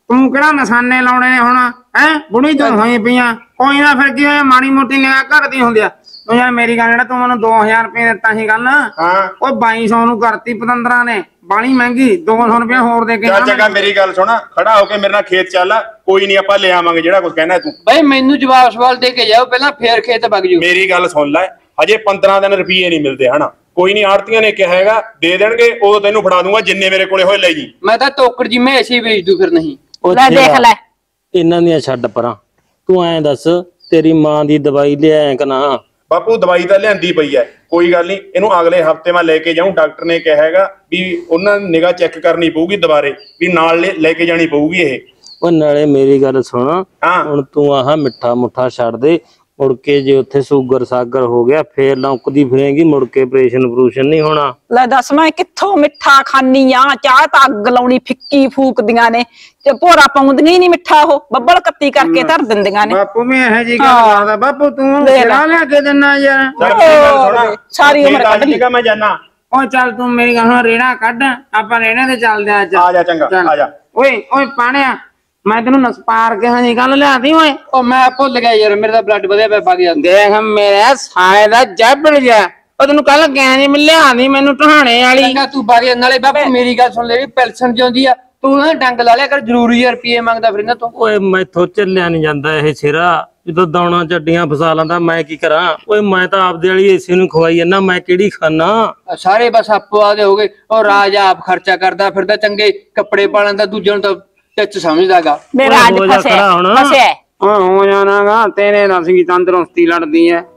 ਤੂੰ ਕਿਹੜਾ ਨਿਸ਼ਾਨੇ ਲਾਉਣੇ ਨੇ ਹੁਣ ਹੈ ਬੁੜੀ ਤੋਂ ਹੋਈ ਪਈਆਂ ਕੋਈ ਨਾ ਫਿਰ ਕੀ ਹੋਇਆ ਮਾੜੀ ਮੋਟੀ ਨਿਗਾਹ ਕਰਦੀ ਹੁੰਦੀ ਆ ਤੂੰ ਯਾਰ ਮੇਰੀ ਗੱਲ ਜਿਹੜਾ ਤੂੰ ਮੈਨੂੰ ਦੋ ਹਜ਼ਾਰ ਰੁਪਏ ਦਿੱਤਾ ਸੀ ਗੱਲ ਹਾਂ ਉਹ ਬਾਈ ਸੌ ਨੂੰ ਕਰਤੀ ਪਤੰਦਰਾਂ ਨੇ ਬਾਲੀ ਮਹਿੰਗੀ ਦੋ ਸੌ ਰੁਪਏ ਹੋਰ ਦੇ ਕੇ ਚੱਲ ਚੰਗਾ ਮੇਰੀ ਗੱਲ ਸੁਣ ਖੜਾ ਹੋ ਕੇ ਮੇਰੇ ਨਾਲ ਖੇਤ ਚੱਲ ਕੋਈ ਨਹੀਂ ਆਪਾਂ ਲੈ ਆਵਾਂਗੇ ਜਿਹੜਾ ਕੁਝ ਕਹਿਣਾ ਤੂੰ ਬਈ ਮੈਨੂੰ ਜਵਾਬ ਸਵਾਲ ਦੇ ਕੇ ਜਾਓ ਪਹਿਲਾਂ ਫੇਰ ਖੇਤ ਵਗ ਜਾਓ ਮੇਰੀ ਗੱਲ ਸੁਣ ਲੈ ਹਜੇ ਪੰਦਰਾਂ ਦਿਨ ਰੁਪਏ ਨਹੀਂ ਮਿਲਦੇ ਹਨਾ ਕੋਈ ਨਹੀਂ ਆੜਤੀਆਂ ਨੇ ਕਿਹਾ ਹੈਗਾ ਦੇ ਦੇਣਗੇ ਉਦੋਂ ਤੈਨੂੰ ਫੜਾ ਦੂੰਗਾ ਜਿੰਨੇ ਮੇਰੇ ਕੋਲੇ ਹੋਏ ਲੈ ਜੀ ਮੈਂ ਤਾਂ ਤੋਕੜ ਜੀ ਮੈਂ ਐਸੀ ਵੇਚ ਦੂ ਫਿਰ ਨਹੀਂ ਉਹ ਲੈ ਦੇਖ ਤੇਰਾ- ਲੈ ਇਹਨਾਂ ਦੀਆਂ ਛੱਡ ਪਰਾਂ ਤੂੰ ਐਂ ਦੱਸ ਤੇਰੀ ਮਾਂ ਦੀ ਦਵਾਈ ਲਿਆਇਆ ਕਿ ਨਾ ਬਾਪੂ ਦਵਾਈ ਤਾਂ ਲਿਆਂਦੀ ਪਈ ਐ ਕੋਈ ਗੱਲ ਨਹੀਂ ਇਹਨੂੰ ਅਗਲੇ ਹਫਤੇ ਮੈਂ ਲੈ ਕੇ ਜਾਊਂ ਡਾਕਟਰ ਨੇ ਕਿਹਾ ਹੈਗਾ ਵੀ ਉਹਨਾਂ ਨੇ ਨਿਗਾਹ ਚੈੱਕ ਕਰਨੀ ਪਊਗੀ ਦੁਬਾਰੇ ਵੀ ਨਾਲ ਲੈ- ਲੈ ਕੇ ਜਾਣੀ ਪਊਗੀ ਇਹ ਉਹ ਨਾਲੇ ਮੇਰੀ ਗੱਲ ਸੁਣ ਹਾਂ ਹੁਣ ਤੂੰ ਆਹ ਮਿੱਠਾ ਮੁੱਠਾ ਛੱਡ ਦੇ ਮੁੜ ਕੇ ਜੇ ਉੱਥੇ ਸ਼ੂਗਰ ਸਾਗਰ ਹੋ ਗਿਆ ਫੇਰ ਲੌਂਕਦੀ ਫਿਰੇਗੀ ਮੁੜ ਕੇ ਆਪਰੇਸ਼ਨ ਆਪਰੂਸ਼ਨ ਨਹੀਂ ਹੋਣਾ ਲੈ ਦੱਸ ਮੈਂ ਕਿੱਥੋਂ ਮਿੱਠਾ ਖਾਨੀ ਆ ਚਾਹ ਤਾਂ ਅੱਗ ਲਾਉਣੀ ਫਿੱਕੀ ਫੂਕਦੀਆਂ ਨੇ ਤੇ ਭੋਰਾ ਪਾਉਂਦੀਆਂ ਹੀ ਨਹੀਂ ਮਿੱਠਾ ਉਹ ਬੱਬਲ ਕੱਤੀ ਕਰਕੇ ਧਰ ਦਿੰਦੀਆਂ ਨੇ ਬਾਪੂ ਮੈਂ ਇਹ ਜੀ ਗੱਲ ਕਰਦਾ ਬਾਪੂ ਤੂੰ ਲੈ ਲੈ। ਕਿਹੜਾ ਲਿਆ ਕੇ ਦਿੰਨਾ ਯਾਰ ਚੱਲ ਮੇਰੀ ਗੱਲ ਸੁਣ ਸਾਰੀ ਉਮਰ ਠੀਕ ਆ, ਕੱਢ ਲਈ। ਠੀਕ ਆ, ਮੈਂ ਜਾਨਾ ਓ ਚੱਲ ਤੂੰ ਮੇਰੀ ਗੱਲ ਹੁਣ ਰੇੜਾ ਕੱਢ ਆਪਾਂ ਰੇੜੇ ਤੇ ਚੱਲਦੇ ਆ ਅੱਜ ਆ ਜਾ ਚੰਗਾ ਚੱਲ। ਆ ਜਾ ਓਏ ਓਏ ਪਾਣਿਆ ਮੈਂ ਤੈਨੂੰ ਨਸਪਾਰ ਕੇ ਹਾਂ ਜੀ ਗੱਲ ਲਿਆਦੀ ਓਏ ਉਹ ਮੈਂ ਭੁੱਲ ਗਿਆ ਯਾਰ ਮੇਰੇ ਦਾ ਬਲੱਡ ਵਧਿਆ ਪਿਆ ਵਗ ਜਾਂਦਾ ਦੇਖ ਮੇਰੇ ਸਾਲੇ ਦਾ ਜੱਬੜ ਜਾ ਉਹ ਤੈਨੂੰ ਕੱਲ ਗਿਆ ਨਹੀਂ ਮਿਲਿਆ ਨਹੀਂ ਮੈਨੂੰ ਟਹਾਣੇ ਵਾਲੀ ਚੰਗਾ ਤੂੰ ਵਗ ਜਾ ਨਾਲੇ ਬਾਪੂ ਮੇਰੀ ਗੱਲ ਸੁਣ ਲੈ ਵੀ ਪੈਲਸਨ ਜਾਂਦੀ ਆ ਤੂੰ ਨਾ ਡੰਗ ਲਾ ਲਿਆ ਕਰ ਜ਼ਰੂਰੀ ਆ ਰੁਪਏ ਮੰਗਦਾ ਫਿਰ ਇਹਨਾਂ ਤੋਂ ਓਏ ਮੈਥੋਂ ਚੱਲਿਆ ਨਹੀਂ ਜਾਂਦਾ ਇਹ ਸਿਰਾ ਜਦੋਂ ਦਾਣਾ ਚੱਡੀਆਂ ਫਸਾ ਲਾਂਦਾ ਮੈਂ ਕੀ ਕਰਾਂ ਓਏ ਮੈਂ ਤਾਂ ਆਪਦੇ ਵਾਲੀ ਏਸੀ ਨੂੰ ਖਵਾਈ ਜਾਂਦਾ ਮੈਂ ਕਿਹੜੀ ਖਾਨਾ ਸਾਰੇ ਬਸ ਆਪੋ ਆਦੇ ਹੋ ਗਏ ਔਰ ਰਾਜ ਆਪ ਖਰਚਾ ਕਰਦਾ ਫਿਰਦਾ ਚੰਗੇ ਕੱਪੜੇ ਪਾਲਣ ਦਾ ਦੂਜੇ ਨੂੰ ਤਾਂ ਟੱਚ ਸਮਝਦਾਗਾ ਮੇਰਾ ਅੱਜ ਹੋ ਜਾ ਫਸਿਆ ਖੜਾ ਹੁਣ। ਫਸਿਆ ਓ ਹੋ ਜਾਣਾਗਾ ਤੇਰੇ ਨਾਲ ਸੀ ਤੰਦਰੁਸਤੀ ਲੜਦੀ ਐ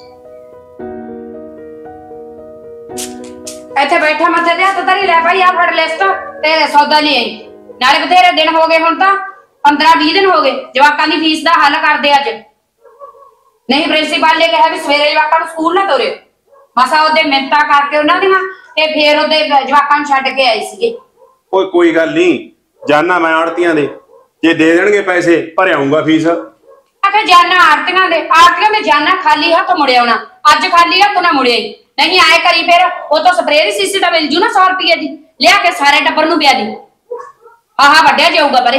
ਇੱਥੇ ਬੈਠਾ ਮੱਥੇ ਤੇ ਹੱਥ ਧਰੀ ਲੈ ਭਾਈ ਆ ਫੜ ਲਿਸਟ ਤੇ ਸੌਦਾ ਲੈ ਆਈ ਨਾਲੇ ਬਥੇਰੇ ਦਿਨ ਹੋ ਗਏ ਹੁਣ ਤਾਂ ਪੰਦਰਾਂ ਵੀਹ ਦਿਨ ਹੋ ਗਏ ਜਵਾਕਾਂ ਦੀ ਫੀਸ ਦਾ ਹੱਲ ਕਰਦੇ ਅੱਜ ਨਹੀਂ ਪ੍ਰਿੰਸੀਪਲ ਨੇ ਕਿਹਾ ਵੀ ਸਵੇਰੇ ਜਵਾਕਾਂ ਨੂੰ ਸਕੂਲ ਨਾ ਤੋਰਿਓ ਮਸਾ ਉਹਦੇ ਮਿੰਤਾ ਕਰਕੇ ਉਹਨਾਂ ਦੀਆਂ ਤੇ ਫੇਰ ਉਹਦੇ ਜਵਾਕਾਂ ਨੂੰ ਛੱਡ ਕੇ ਆਏ ਸੀਗੇ ਓਏ ਕੋਈ ਗੱਲ ਨਹੀਂ ਜਾਨਾ ਮੈਂ ਆੜਤੀਆਂ ਦੇ ਜੇ ਦੇ ਦੇਣਗੇ ਪੈਸੇ ਭਰ ਆਉਂਗਾ ਫੀਸ ਆਖੇ ਜਾਨਾ ਆਰਤੀਆਂ ਦੇ ਆਰਤੀਆਂ ਦੇ ਜਾਨਾ ਖਾਲੀ ਹੱਥ ਮੁੜਿਆ ਆਉਣਾ ਅੱਜ ਖਾਲੀ ਹੱਥ ਨਾ ਮੁੜਿਆ ਈ। ਨਹੀਂ ਆਏ ਕਰੀ ਫਿਰ ਉਹ ਤੋਂ ਸਪਰੇਅ ਦੀ ਸੀਸੀ ਦਾ ਮਿਲ ਜੂ ਨਾ ਸੌ ਰੁਪਏ ਦੀ ਲਿਆ ਕੇ ਸਾਰੇ ਟੱਬਰ ਨੂੰ ਪਿਆ ਦੀ ਆਹਾ ਵੱਡਿਆ ਜਾਊਗਾ ਪਰੇ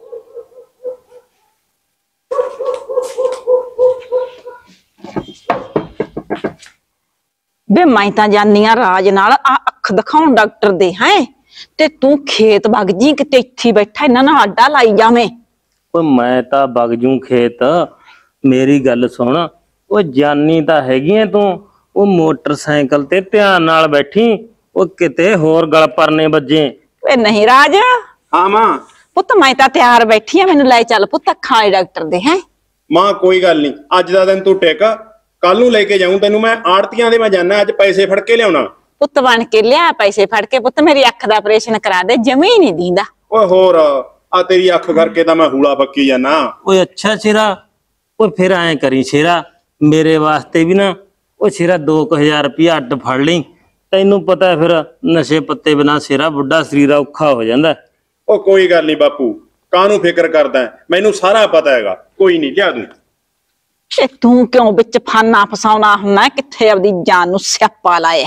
ਬੇ ਮੈਂ ਤਾਂ ਜਾਨੀ ਆ ਰਾਜ ਨਾਲ ਆ ਅੱਖ ਦਿਖਾਉਣ ਡਾਕਟਰ ਦੇ ਹੈ ਤੇ ਤੂੰ ਖੇਤ ਵਗ ਜੀ ਕਿਤੇ ਇੱਥੇ ਬੈਠਾ ਇਹਨਾਂ ਨਾਲ ਆਡਾ ਲਾਈ ਜਾਵੇਂ ਓਏ ਮੈਂ ਤਾਂ ਵਗ ਜੂ ਖੇਤ ਮੇਰੀ ਗੱਲ ਸੁਣ ਉਹ ਜਾਨੀ ਤਾਂ ਹੈਗੀ ਐ ਤੂੰ ਉਹ ਮੋਟਰਸਾਈਕਲ ਤੇ ਧਿਆਨ ਨਾਲ ਬੈਠੀ ਉਹ ਕਿਤੇ ਹੋਰ ਗਲ ਪਰਨੇ ਵੱਜੇ ਵੇ ਨਹੀਂ ਰਾਜ ਹਾਂ ਮਾਂ ਪੁੱਤ ਮੈਂ ਤਾਂ ਤਿਆਰ ਬੈਠੀ ਆ ਮੈਨੂੰ ਲੈ ਚੱਲ ਪੁੱਤ ਅੱਖਾਂ ਵਾਲੇ ਡਾਕਟਰ ਦੇ ਹੈ ਮਾਂ ਕੋਈ ਗੱਲ ਨਹੀਂ ਅੱਜ ਦਾ ਦਿਨ ਤੂੰ ਟਿਕ ਕੱਲ ਨੂੰ ਲੈ ਕੇ ਜਾਊਂ ਤੈਨੂੰ ਮੈਂ ਆੜਤੀਆਂ ਦੇ ਮੈਂ ਜਾਣਾ ਅੱਜ ਪੈਸੇ ਫੜ ਕੇ ਲਿਆਉਣਾ ਪੁੱਤ ਬਣ ਕੇ ਲਿਆ ਪੈਸੇ ਫੜ ਕੇ ਪੁੱਤ ਮੇਰੀ ਅੱਖ ਦਾ ਆਪਰੇਸ਼ਨ ਕਰਾ ਦੇ ਜਮੇ ਹੀ ਨਹੀਂ ਦੀਂਦਾ ਓਏ ਹੋਰ ਆ ਤੇਰੀ ਅੱਖ ਕਰਕੇ ਤਾਂ ਮੈਂ ਹੂਲਾ ਪੱਕੀ ਜਾਣਾ ਓਏ ਅੱਛਾ ਸ਼ੇਰਾ ਓਏ ਫਿਰ ਐਂ ਕਰੀ ਸ਼ੇਰਾ ਮੇਰੇ ਵਾਸਤੇ ਵੀ ਨਾ ਉਹ ਸ਼ੇਰਾ ਦੋ ਕੁ ਹਜ਼ਾਰ ਰੁਪਇਆ ਅੱਡ ਫੜ ਲਈ ਤੈਨੂੰ ਪਤਾ ਫਿਰ ਨਸ਼ੇ ਪੱਤੇ ਬਿਨਾ ਸ਼ੇਰਾ ਬੁੱਢਾ ਸਰੀਰ ਔਖਾ ਹੋ ਜਾਂਦਾ ਉਹ ਕੋਈ ਗੱਲ ਨਹੀਂ ਬਾਪੂ ਕਾਹਨੂੰ ਫਿਕਰ ਕਰਦਾ ਹੈ? ਮੈਨੂੰ ਸਾਰਾ ਪਤਾ ਹੈਗਾ ਕੋਈ ਨਹੀਂ ਲਿਆ ਦੂੰ ਤੇ ਤੂੰ ਕਿਉਂ ਵਿੱਚ ਫਾਨਾ ਫਸਾਉਣਾ ਹੁੰਦਾ ਕਿੱਥੇ ਆਪਦੀ ਜਾਨ ਨੂੰ ਸਿਆਪਾ ਲਾਏ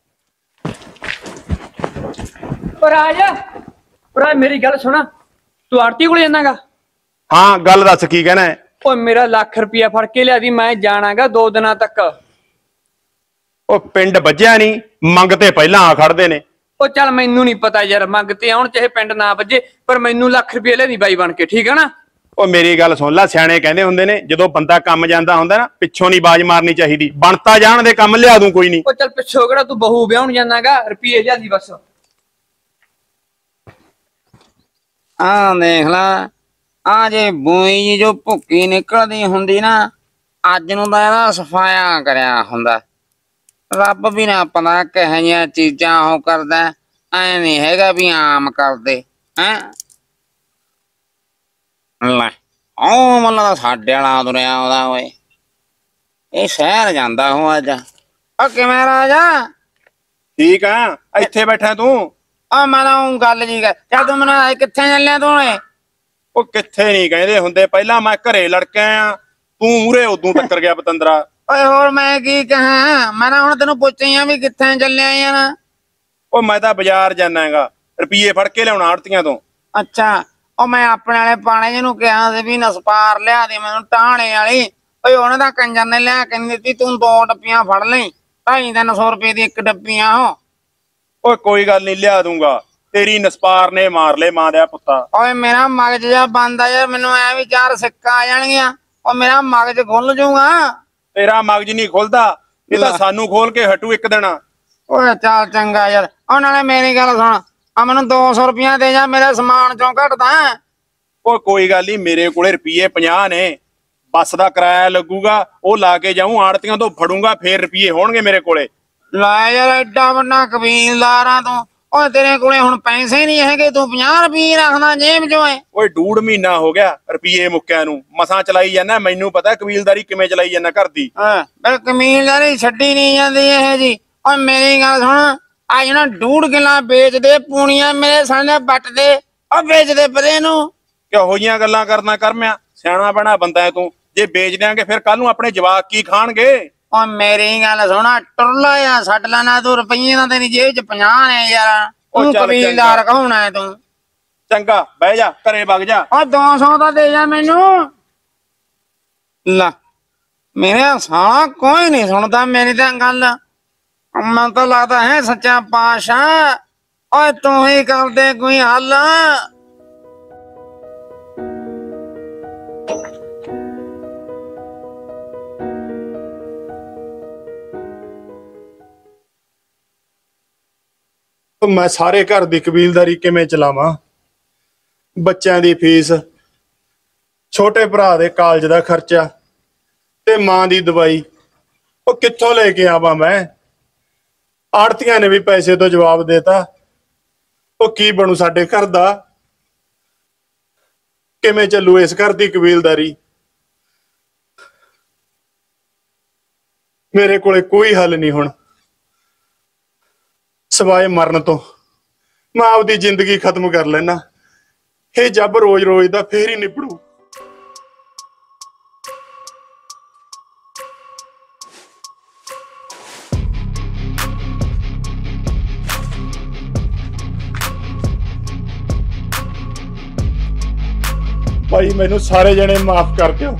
ਪਰ ਆ ਜਾ ਪਰ ਮੇਰੀ ਗੱਲ ਸੁਣਾ ਤੂੰ ਆਰਤੀ ਕੋਲ ਜਾਣਾਗਾ ਹਾਂ ਗੱਲ ਦੱਸ ਕੀ ਕਹਿਣਾ ਹੈ ਓਏ ਮੇਰਾ ਲੱਖ ਰੁਪਇਆ ਫੜ ਕੇ ਲਿਆ ਦੀ ਮੈਂ ਜਾਣਾਗਾ ਦੋ ਦਿਨਾਂ ਤੱਕ ਉਹ ਪਿੰਡ ਵੱਜਿਆ ਨਹੀਂ ਮੰਗ ਤੇ ਪਹਿਲਾਂ ਆ ਖੜਦੇ ਨੇ ਉਹ ਚੱਲ ਮੈਨੂੰ ਨਹੀਂ ਪਤਾ ਯਾਰ ਮੰਗਤੇ ਆਉਣ ਚਾਹੇ ਪਿੰਡ ਨਾ ਵੱਜੇ ਪਰ ਮੈਨੂੰ ਲੱਖ ਰੁਪਇਆ ਲੈ ਦੀ ਬਾਈ ਬਣ ਕੇ ਠੀਕ ਹੈ ਨਾ ਉਹ ਮੇਰੀ ਗੱਲ ਸੁਣ ਲੈ ਸਿਆਣੇ ਕਹਿੰਦੇ ਹੁੰਦੇ ਨੇ ਜਦੋਂ ਬੰਦਾ ਕੰਮ ਜਾਂਦਾ ਹੁੰਦਾ ਨਾ ਪਿੱਛੋਂ ਨਹੀਂ ਬਾਜ਼ ਮਾਰਨੀ ਚਾਹੀਦੀ ਬਣਤਾ ਜਾਣ ਦੇ ਕੰਮ ਲਿਆ ਦੂੰ ਕੋਈ ਨਹੀਂ ਉਹ ਚੱਲ ਪਿੱਛੋਂ ਕਿਹੜਾ ਤੂੰ ਬਹੂ ਵਿਆਹਣ ਜਾਣਾਗਾ ਰੁਪਏ ਲਿਆਦੀ ਬਸ ਆ ਦੇਖ ਲਾ ਆ ਜੇ ਬੂਈ ਜੀ ਜੋ ਭੁੱਕੀ ਨਿਕਲਦੀ ਹੁੰਦੀ ਨਾ ਅੱਜ ਨੂੰ ਤਾਂ ਇਹਦਾ ਸਫਾਇਆ ਕਰਿਆ ਹੁੰਦਾ ਰੱਬ ਵੀ ਨਾ ਪਤਾ ਕਿਹੋ ਜਿਹੀਆਂ ਚੀਜ਼ਾਂ ਉਹ ਕਰਦਾ ਐ ਨਹੀਂ ਹੈਗਾ ਵੀ ਆਮ ਕਰਦੇ ਹੈ ਲੈ ਉਹ ਮੱਲਾ ਸਾਡੇ ਵਾਲਾ ਦੁਰਿਆ ਉਹਦਾ ਓਏ ਇਹ ਸ਼ਹਿਰ ਜਾਂਦਾ ਹੋ ਅੱਜ ਓ ਕਿਵੇਂ ਰਾਜਾ ਠੀਕ ਆ ਇੱਥੇ ਬੈਠਾ ਤੂੰ ਆ ਮੈਂ ਤਾਂ ਊਂ ਗੱਲ ਜੀ ਕਰ ਚੱਲ ਤੂੰ ਮੈਨੂੰ ਦੱਸ ਕਿੱਥੇ ਚੱਲਿਆ ਤੂੰ ਓਏ ਉਹ ਕਿੱਥੇ ਨਹੀਂ ਕਹਿੰਦੇ ਹੁੰਦੇ ਪਹਿਲਾਂ ਮੈਂ ਘਰੇ ਲੜ ਕੇ ਆਇਆ ਤੂੰ ਮੂਰੇ ਉਦੋਂ ਟੱਕਰ ਗਿਆ ਪਤੰਦਰਾ ਓਏ ਹੋਰ ਮੈਂ ਕੀ ਕਹਾਂ ਮੈਂ ਨਾ ਹੁਣ ਤੈਨੂੰ ਪੁੱਛਿਆ ਵੀ ਕਿੱਥੇ ਚੱਲਿਆ ਯਾਰ ਉਹ ਮੈਂ ਤਾਂ ਬਾਜ਼ਾਰ ਜਾਣਾ ਹੈਗਾ ਰੁਪਈਏ ਫੜ ਕੇ ਲਿਆਉਣਾ ਆੜਤੀਆਂ ਤੋਂ ਅੱਛਾ ਉਹ ਮੈਂ ਆਪਣੇ ਵਾਲੇ ਪਾਣੇ ਜਿਹਨੂੰ ਕਿਹਾ ਸੀ ਵੀ ਨਸਪਾਰ ਲਿਆ ਦੇ ਮੈਨੂੰ ਟਾਣੇ ਵਾਲੀ, ਓਏ ਉਹਨੇ ਤਾਂ ਕੰਜਰ ਨੇ ਲਿਆ ਕੇ ਨੀ ਦਿੱਤੀ। ਤੂੰ ਦੋ ਡੱਬੀਆਂ ਫੜ ਲਈ, ਢਾਈ ਤਿੰਨ ਸੌ ਰੁਪਏ ਦੀ ਇੱਕ ਡੱਬੀਆਂ ਉਹ। ਓਏ ਕੋਈ ਗੱਲ ਨਹੀਂ, ਲਿਆ ਦੂੰਗਾ। ਤੇਰੀ ਨਸਪਾਰ ਨੇ ਮਾਰ ਲੈ ਮਾਂ ਦਾ ਪੁੱਤਾ। ਓਏ ਮੇਰਾ ਮਗਜ ਜਿਹਾ ਬੰਦ ਆ ਯਾਰ, ਮੈਨੂੰ ਐ ਵੀ ਚਾਰ ਸਿੱਕਾ ਆ ਜਾਣਗੀਆਂ, ਉਹ ਮੇਰਾ ਮਗਜ ਖੁੱਲ ਜੂਗਾ। ਤੇਰਾ ਮਗਜ ਨਹੀਂ ਖੁੱਲਦਾ, ਇਹ ਤਾਂ ਸਾਨੂੰ ਖੋਲ ਕੇ ਹਟੂ ਇੱਕ ਦਿਨ। ਓਏ ਚੱਲ ਚੰਗਾ ਯਾਰ। ਉਹ ਨਾਲੇ ਮੇਰੀ ਗੱਲ ਸੁਣ, ਆ ਮੈਨੂੰ ਦੋ ਸੌ ਰੁਪਇਆ ਦੇ ਜਾ, ਮੇਰੇ ਸਮਾਨ ਚੋਂ ਘਟਦਾ। ਓਏ ਕੋਈ ਗੱਲ ਨਹੀਂ, ਮੇਰੇ ਕੋਲੇ ਰੁਪਈਏ ਪੰਜਾਹ ਨੇ, ਬੱਸ ਦਾ ਕਿਰਾਇਆ ਲੱਗੂਗਾ, ਉਹ ਲਾ ਕੇ ਜਾਊਂ, ਆੜਤੀਆਂ ਤੋਂ ਫੜੂੰਗਾ, ਫੇਰ ਰੁਪਈਏ ਹੋਣਗੇ ਮੇਰੇ ਕੋਲੇ। ਲੈ ਯਾਰ ਐਡਾ ਵੱਡਾ ਕਬੀਲਦਾਰ ਆ ਤੂੰ। ਓਏ ਤੇਰੇ ਕੋਲੇ ਹੁਣ ਪੈਸੇ ਨਹੀਂ ਹੈਗੇ, ਤੂੰ ਪੰਜਾਹ ਰੁਪਏ ਰੱਖਦਾ ਜੇਬ ਚੋਂ। ਓਏ ਡੂਢ ਮਹੀਨਾ ਹੋ ਗਿਆ ਰੁਪਈਏ ਮੁੱਕਿਆਂ ਨੂੰ, ਮਸਾਂ ਚਲਾਈ ਜਾਂਦਾ। ਮੈਨੂੰ ਪਤਾ ਕਬੀਲਦਾਰੀ ਕਿਵੇਂ ਚਲਾਈ ਜਾਂਦਾ ਘਰ ਦੀ। ਹਾਂ ਪਰ ਕਬੀਲਦਾਰੀ ਛੱਡੀ ਨਹੀਂ ਜਾਂਦੀ ਇਹ ਜੀ। ਓਏ ਮੇਰੀ ਗੱਲ ਸੁਣ, ਆ ਜਿਹੜਾ ਡੂਢ ਕਿੱਲਾ ਵੇਚਦੇ ਪੂਣੀਆਂ ਮੇਰੇ ਸਾਹਮਣੇ ਵੱਟ ਦੇ, ਉਹ ਵੇਚਦੇ ਪਰੇ ਨੂੰ। ਕਿਹੋ ਜਿਹੀਆਂ ਗੱਲਾਂ ਕਰਨਾ ਕਰਮਿਆ, ਸਿਆਣਾ ਬਣਾ ਬੰਦਾ ਹੈ ਤੂੰ। ਜੇ ਵੇਚ ਦਿਆਂਗੇ ਫਿਰ ਕੱਲ ਨੂੰ ਆਪਣੇ ਜਵਾਕ ਕੀ ਖਾਣਗੇ? ਓ ਮੇਰੀ ਗੱਲ ਸੁਣਾ, ਟੁਰਲਾ ਆ ਛੱਡ ਲੈਣਾ ਤੂੰ, ਰੁਪਈਏ ਦਾ ਤੇਰੀ ਜੇਬ ਚ ਪੰਜਾਹ ਨੇ ਯਾਰ। ਉਹ ਤੂੰ ਚੱਲ ਕਬੀਲਦਾਰ ਕਹਾਉਣਾ ਹੈ ਤੂੰ। ਚੰਗਾ ਬਹਿ ਜਾ, ਘਰੇ ਵਗ ਜਾ। ਓ ਦੋ ਸੌ ਤਾਂ ਦੇ ਜਾ ਮੈਨੂੰ। ਲੈ ਮੇਰੇ ਸਾਲਾ ਕੋਈ ਨਹੀਂ ਸੁਣਦਾ ਮੇਰੀ ਤਾਂ ਗੱਲ। ਮੈਨੂੰ ਤਾਂ ਲੱਗਦਾ ਹੈ ਸੱਚਾ ਪਾਤਸ਼ਾਹ। ਓਏ ਤੂੰ ਹੀ ਕਰ ਦੇ ਕੋਈ ਹੱਲ। ਮੈਂ ਸਾਰੇ ਘਰ ਦੀ ਕਬੀਲਦਾਰੀ ਕਿਵੇਂ ਚਲਾਵਾਂ? ਬੱਚਿਆਂ ਦੀ ਫੀਸ, ਛੋਟੇ ਭਰਾ ਦੇ ਕਾਲਜ ਦਾ ਖਰਚਾ ਤੇ ਮਾਂ ਦੀ ਦਵਾਈ, ਉਹ ਕਿੱਥੋਂ ਲੈ ਕੇ ਆਵਾਂ ਮੈਂ? ਆੜਤੀਆਂ ਨੇ ਵੀ ਪੈਸੇ ਤੋਂ ਜਵਾਬ ਦੇਤਾ। ਉਹ ਕੀ ਬਣੂ ਸਾਡੇ ਘਰ ਦਾ? ਕਿਵੇਂ ਚੱਲੂ ਇਸ ਘਰ ਦੀ ਕਬੀਲਦਾਰੀ? ਮੇਰੇ ਕੋਲੇ ਕੋਈ ਹੱਲ ਨਹੀਂ ਹੁਣ ਸਵਾਏ ਮਰਨ ਤੋਂ। ਮੈਂ ਆਪਦੀ ਜ਼ਿੰਦਗੀ ਖਤਮ ਕਰ ਲੈਣਾ। ਇਹ ਜੱਬ ਰੋਜ਼ ਰੋਜ਼ ਦਾ ਫੇਰ ਹੀ ਨਿਬੜੂ। ਭਾਈ ਮੈਨੂੰ ਸਾਰੇ ਜਣੇ ਮਾਫ ਕਰ ਦਿਓ।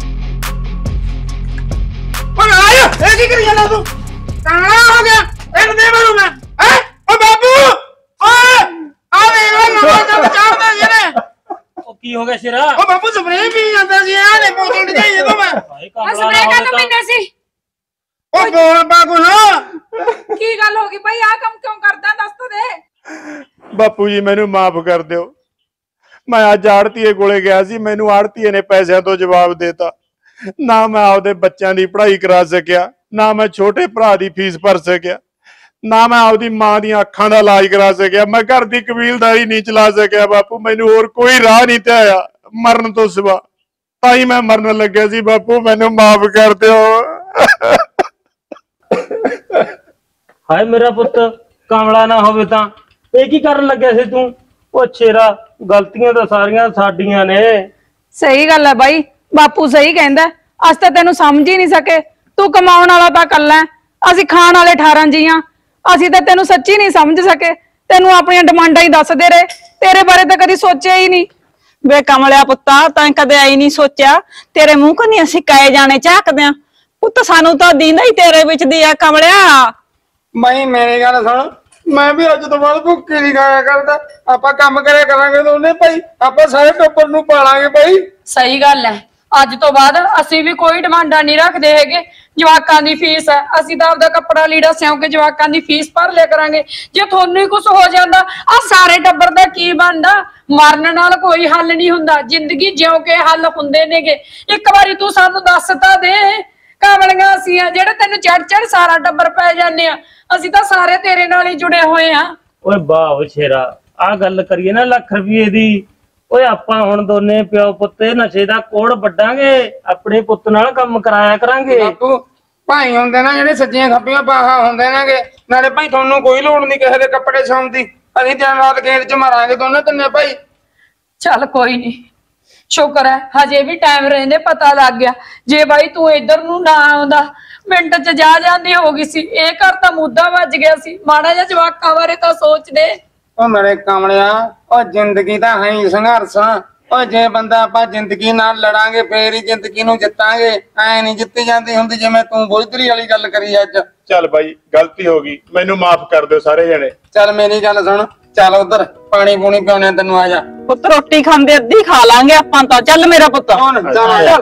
ਓਏ ਆਇਆ ਇਹ ਕੀ ਕਰੀ ਜਾਂਦਾ ਤੂੰ? ਕਾਣਾ ਹੋ ਗਿਆ ਇਹਨੂੰ ਦੇ ਮੈਨੂੰ ਮੈਂ। ਹੈ ਓ ਬਾਬੂ ਓਏ ਆ ਵੇ ਨਾ ਨਾ ਬਚਾਉ ਦੇ ਇਹਨੇ। ਉਹ ਕੀ ਹੋ ਗਿਆ ਸ਼ੇਰਾ? ਓ ਬਾਬੂ ਸਪਰੇਅ ਪੀ ਜਾਂਦਾ ਸੀ, ਆ ਨੇ ਬੋਤਲ ਡਿਜਾਈ ਇਹਦੋਂ ਮੈਂ। ਆ ਸਪਰੇਅ ਕਾਹਨੂੰ ਪੀਂਦੇ ਸੀ? ਓ ਬੋਲ ਬਾਬੂ ਨਾ। ਕੀ ਗੱਲ ਹੋ ਗਈ ਭਾਈ? ਆਹ ਕੰਮ ਕਿਉਂ ਕਰਦਾ ਦੱਸ ਤਾਂ ਦੇ। ਬਾਪੂ ਜੀ ਮੈਨੂੰ ਮਾਫ ਕਰ ਦਿਓ। ਮੈਂ ਅੱਜ ਆੜਤੀਏ ਕੋਲੇ ਗਿਆ ਸੀ, ਮੈਨੂੰ ਆੜਤੀਏ ਨੇ ਪੈਸਿਆਂ ਤੋਂ ਜਵਾਬ ਦੇਤਾ। ਨਾ ਮੈਂ ਆਪਦੇ ਬੱਚਿਆਂ ਦੀ ਪੜ੍ਹਾਈ ਕਰਾ ਸਕਿਆ, ਨਾ ਮੈਂ ਛੋਟੇ ਭਰਾ ਦੀ ਫੀਸ ਭਰ ਸਕਿਆ, ਨਾ ਮੈਂ ਆਪਦੀ ਮਾਂ ਦੀਆਂ ਅੱਖਾਂ ਦਾ ਇਲਾਜ ਕਰਾ ਸਕਿਆ। ਮੈਂ ਘਰ ਦੀ ਕਬੀਲਦਾਰੀ ਨਹੀਂ ਚਲਾ ਸਕਿਆ। ਬਾਪੂ ਮੈਨੂੰ ਹੋਰ ਕੋਈ ਰਾਹ ਨਹੀਂ ਧਿਆਇਆ ਮਰਨ ਤੋਂ ਸਿਵਾ। ਤਾਂ ਹੀ ਮੈਂ ਮਰਨ ਲੱਗਿਆ ਸੀ। ਬਾਪੂ ਮੈਨੂੰ ਮਾਫ ਕਰ ਦਿਓ। ਹਾਏ ਮੇਰਾ ਪੁੱਤ ਕਾਮਲਾ ਨਾ ਹੋਵੇ ਤਾਂ ਇਹ ਕੀ ਕਰਨ ਲੱਗਿਆ ਸੀ ਤੂੰ? ਉਹ ਛੇਰਾ, ਗਲਤੀਆਂ ਤਾਂ ਸਾਰੀਆਂ ਸਾਡੀਆਂ ਨੇ। ਸਹੀ ਗੱਲ ਹੈ ਬਾਈ, ਬਾਪੂ ਸਹੀ ਕਹਿੰਦਾ। ਅਸ ਤਾਂ ਤੈਨੂੰ ਸਮਝ ਹੀ ਨਹੀਂ ਸਕੇ। ਤੂੰ ਕਮਾਉਣ ਵਾਲਾ ਤਾਂ ਕੱਲਾ, ਅਸੀਂ ਖਾਣ ਵਾਲੇ ਅਠਾਰਾਂ ਜੀਆਂ। ਅਸੀਂ ਤਾਂ ਤੈਨੂੰ ਸੱਚੀ ਨਹੀਂ ਸਮਝ ਸਕੇ। ਤੈਨੂੰ ਆਪਣੀਆਂ ਡਿਮਾਂਡਾਂ ਹੀ ਦੱਸਦੇ ਰਹੇ, ਤੇਰੇ ਬਾਰੇ ਤਾਂ ਕਦੀ ਸੋਚਿਆ ਹੀ ਨਹੀਂ। ਵੇ ਕਮਲਿਆ ਪੁੱਤਾ, ਤਾਂ ਕਦੇ ਆਈ ਨਹੀਂ ਸੋਚਿਆ ਤੇਰੇ ਮੂੰਹ ਕੋ ਨਹੀਂ ਅਸੀਂ ਕਾਏ ਜਾਣੇ ਝਾਕਦੇ ਆ। ਪੁੱਤ ਸਾਨੂੰ ਤਾਂ ਦੀਂਦਾ ਹੀ ਤੇਰੇ ਵਿੱਚ ਦੀ ਆ ਕਮਲਿਆ। ਬਾਈ ਮੇਰੀ ਗੱਲ ਸੁਣ, ਮੈਂ ਵੀ ਅੱਜ ਤੋਂ ਬਾਅਦ ਭੁੱਖੀ ਨਹੀਂ ਖਾਇਆ ਕਰਦਾ। ਆਪਾਂ ਕੰਮ ਕਰਿਆ ਕਰਾਂਗੇ ਦੋਨੇ ਭਾਈ, ਆਪਾਂ ਸਾਰੇ ਟੱਬਰ ਨੂੰ ਪਾਲਾਂਗੇ ਭਾਈ। ਸਹੀ ਗੱਲ ਹੈ। ਅੱਜ ਤੋਂ ਬਾਅਦ ਅਸੀਂ ਵੀ ਕੋਈ ਡਿਮਾਂਡਾਂ ਨਹੀਂ ਰੱਖਦੇ ਹੈਗੇ। ਜਵਾਕਾਂ ਦੀ ਫੀਸ ਹੈ, ਅਸੀਂ ਤਾਂ ਆਪਦਾ ਕੱਪੜਾ ਲੀੜਾ ਸਿਉਂ ਕੇ ਜਵਾਕਾਂ ਦੀ ਫੀਸ ਭਰ ਲਿਆ ਕਰਾਂਗੇ। ਜੇ ਤੁਹਾਨੂੰ ਹੀ ਕੁਝ ਹੋ ਜਾਂਦਾ ਆ ਸਾਰੇ ਟੱਬਰ ਦਾ ਕੀ ਬਣਦਾ? ਮਰਨ ਨਾਲ ਕੋਈ ਹੱਲ ਨਹੀਂ ਹੁੰਦਾ, ਜ਼ਿੰਦਗੀ ਜਿਉਂ ਕੇ ਹੱਲ ਹੁੰਦੇ ਨੇਗੇ। ਇੱਕ ਵਾਰੀ ਤੂੰ ਸਾਨੂੰ ਦੱਸ ਤਾਂ ਦੇ। ਕਾਮਲੀਆਂ ਅਸੀਂ ਆ ਜਿਹੜੇ ਤੈਨੂੰ ਚੜ ਚੜ ਸਾਰਾ ਟੱਬਰ ਪੈ ਜਾਂਦੇ ਆ। ਅਸੀਂ ਤਾਂ ਸਾਰੇ ਤੇਰੇ ਨਾਲ ਹੀ ਜੁੜੇ ਹੋਏ ਆ। ਓਏ ਵਾਹ ਸ਼ੇਰਾ, ਆ ਗੱਲ ਕਰੀਏ ਨਾ ਲੱਖ ਰੁਪਏ ਦੀ। ਓਏ ਆਪਾਂ ਹੁਣ ਦੋਨੇ ਪਿਓ ਪੁੱਤੇ ਨਸ਼ੇ ਦਾ ਕੋੜ ਵੱਡਾਂਗੇ, ਆਪਣੇ ਪੁੱਤ ਨਾਲ ਕੰਮ ਕਰਾਇਆ ਕਰਾਂਗੇ। ਬਾਪੂ ਭਾਈ ਹੁੰਦੇ ਨਾ ਜਿਹੜੇ ਸੱਜੀਆਂ ਖੱਬੀਆਂ ਬਾਹਾਂ ਹੁੰਦੇ ਨੇਗੇ, ਨਾਲੇ ਭਾਈ ਤੁਹਾਨੂੰ ਕੋਈ ਲੋੜ ਨਹੀਂ ਕਿਸੇ ਦੇ ਕੱਪੜੇ ਸਿਉਣ ਦੀ। ਅਸੀਂ ਦਿਨ ਰਾਤ ਖੇਤ ਚ ਮਾਰਾਂਗੇ ਦੋਨੇ ਤਿੰਨੇ ਭਾਈ। ਚੱਲ ਕੋਈ ਨਹੀਂ, ਸ਼ੁਕਰ ਹੈ ਹਜੇ ਵੀ ਟਾਈਮ ਰਹਿੰਦੇ ਪਤਾ ਲੱਗ ਗਿਆ। ਜੇ ਬਾਈ ਤੂੰ ਇੱਧਰ ਨੂੰ ਨਾ ਆਉਂਦਾ ਮਿੰਟ ਚ ਜਾ ਜਾਂਦੀ ਹੋ ਗਈ ਸੀ। ਇਹ ਘਰ ਤਾਂ ਮੁੱਦਾ ਵੱਜ ਗਿਆ ਸੀ। ਮਾੜਾ ਜਿਹਾ ਜਵਾਕਾਂ ਬਾਰੇ ਤਾਂ ਸੋਚਦੇ। ਉਹ ਮੇਰੇ ਕਮਲਿਆ, ਉਹ ਜ਼ਿੰਦਗੀ ਤਾਂ ਹੈ ਹੀ ਸੰਘਰਸ਼। ਉਹ ਜੇ ਬੰਦਾ ਆਪਾਂ ਜ਼ਿੰਦਗੀ ਨਾਲ ਲੜਾਂਗੇ ਫੇਰ ਹੀ ਜ਼ਿੰਦਗੀ ਨੂੰ ਜਿੱਤਾਂਗੇ। ਐ ਨਹੀਂ ਜਿੱਤੀ ਜਾਂਦੀ ਹੁੰਦੀ ਜਿਵੇਂ ਤੂੰ ਬੋਝਦਰੀ ਵਾਲੀ ਗੱਲ ਕਰੀ ਅੱਜ। ਚੱਲ ਬਾਈ ਗਲਤੀ ਹੋ ਗਈ, ਮੈਨੂੰ ਮਾਫ ਕਰ ਦਿਓ ਸਾਰੇ ਜਣੇ। ਚੱਲ ਮੇਰੀ ਗੱਲ ਸੁਣ, ਚੱਲ ਉਧਰ ਪਾਣੀ ਪੂਣੀ ਪਿਉਣੇ ਤੈਨੂੰ, ਆ ਜਾ। ਪੁੱਤ ਰੋਟੀ ਖਾਂਦੇ ਅੱਧੀ ਖਾ ਲਾਂਗੇ ਆਪਾਂ ਤਾਂ। ਚੱਲ ਮੇਰਾ ਪੁੱਤ ਹੁਣ ਚੱਲ।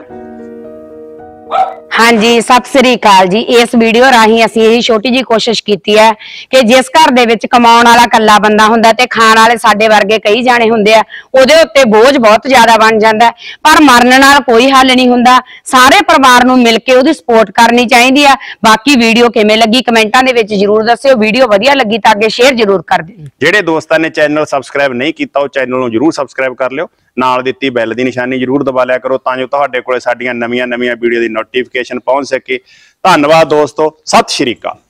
ਹਾਂਜੀ ਸਤਿ ਸ੍ਰੀ ਅਕਾਲ ਜੀ। ਇਸ ਵੀਡੀਓ ਰਾਹੀਂ ਅਸੀਂ ਇਹ ਛੋਟੀ ਜੀ ਕੋਸ਼ਿਸ਼ ਕੀਤੀ ਹੈ ਕਿ ਜਿਸ ਘਰ ਦੇ ਵਿੱਚ ਕਮਾਉਣ ਵਾਲਾ ਇਕੱਲਾ ਬੰਦਾ ਹੁੰਦਾ ਤੇ ਖਾਣ ਵਾਲੇ ਸਾਡੇ ਵਰਗੇ ਕਈ ਜਾਣੇ ਹੁੰਦੇ ਆ, ਉਹਦੇ ਉੱਤੇ ਬੋਝ ਬਹੁਤ ਜ਼ਿਆਦਾ ਬਣ ਜਾਂਦਾ। ਪਰ ਮਰਨ ਨਾਲ ਕੋਈ ਹੱਲ ਨਹੀਂ ਹੁੰਦਾ। ਸਾਰੇ ਪਰਿਵਾਰ ਨੂੰ ਮਿਲ ਕੇ ਉਹਦੀ ਸਪੋਰਟ ਕਰਨੀ ਚਾਹੀਦੀ ਆ। ਬਾਕੀ ਵੀਡੀਓ ਕਿਵੇਂ ਲੱਗੀ ਕਮੈਂਟਾਂ ਦੇ ਵਿੱਚ ਜਰੂਰ ਦੱਸਿਓ। ਵੀਡੀਓ ਵਧੀਆ ਲੱਗੀ ਤਾਂ ਅੱਗੇ ਸ਼ੇਅਰ ਜਰੂਰ ਕਰ ਦਿਓ। ਜਿਹੜੇ ਦੋਸਤਾਂ ਨੇ ਚੈਨਲ ਸਬਸਕ੍ਰਾਈਬ ਨਹੀਂ ਕੀਤਾ ਉਹ ਚੈਨਲ ਨੂੰ ਜਰੂਰ ਸਬਸਕ੍ਰਾਈਬ ਕਰ ਲਿਓ। ਨਾਲ ਦਿੱਤੀ ਬੈਲ ਦੀ ਨਿਸ਼ਾਨੀ ਜਰੂਰ ਦਬਾ ਲਿਆ ਕਰੋ ਤਾਂ ਜੋ ਤੁਹਾਡੇ ਕੋਲੇ ਸਾਡੀਆਂ ਨਵੀਆਂ ਨਵੀਆਂ ਵੀਡੀਓ ਦੀ ਨੋਟੀਫਿਕੇਸ਼ਨ ਪਹੁੰਚ ਸਕੇ। ਧੰਨਵਾਦ ਦੋਸਤੋ, ਸਤਿ ਸ਼੍ਰੀ ਅਕਾਲ।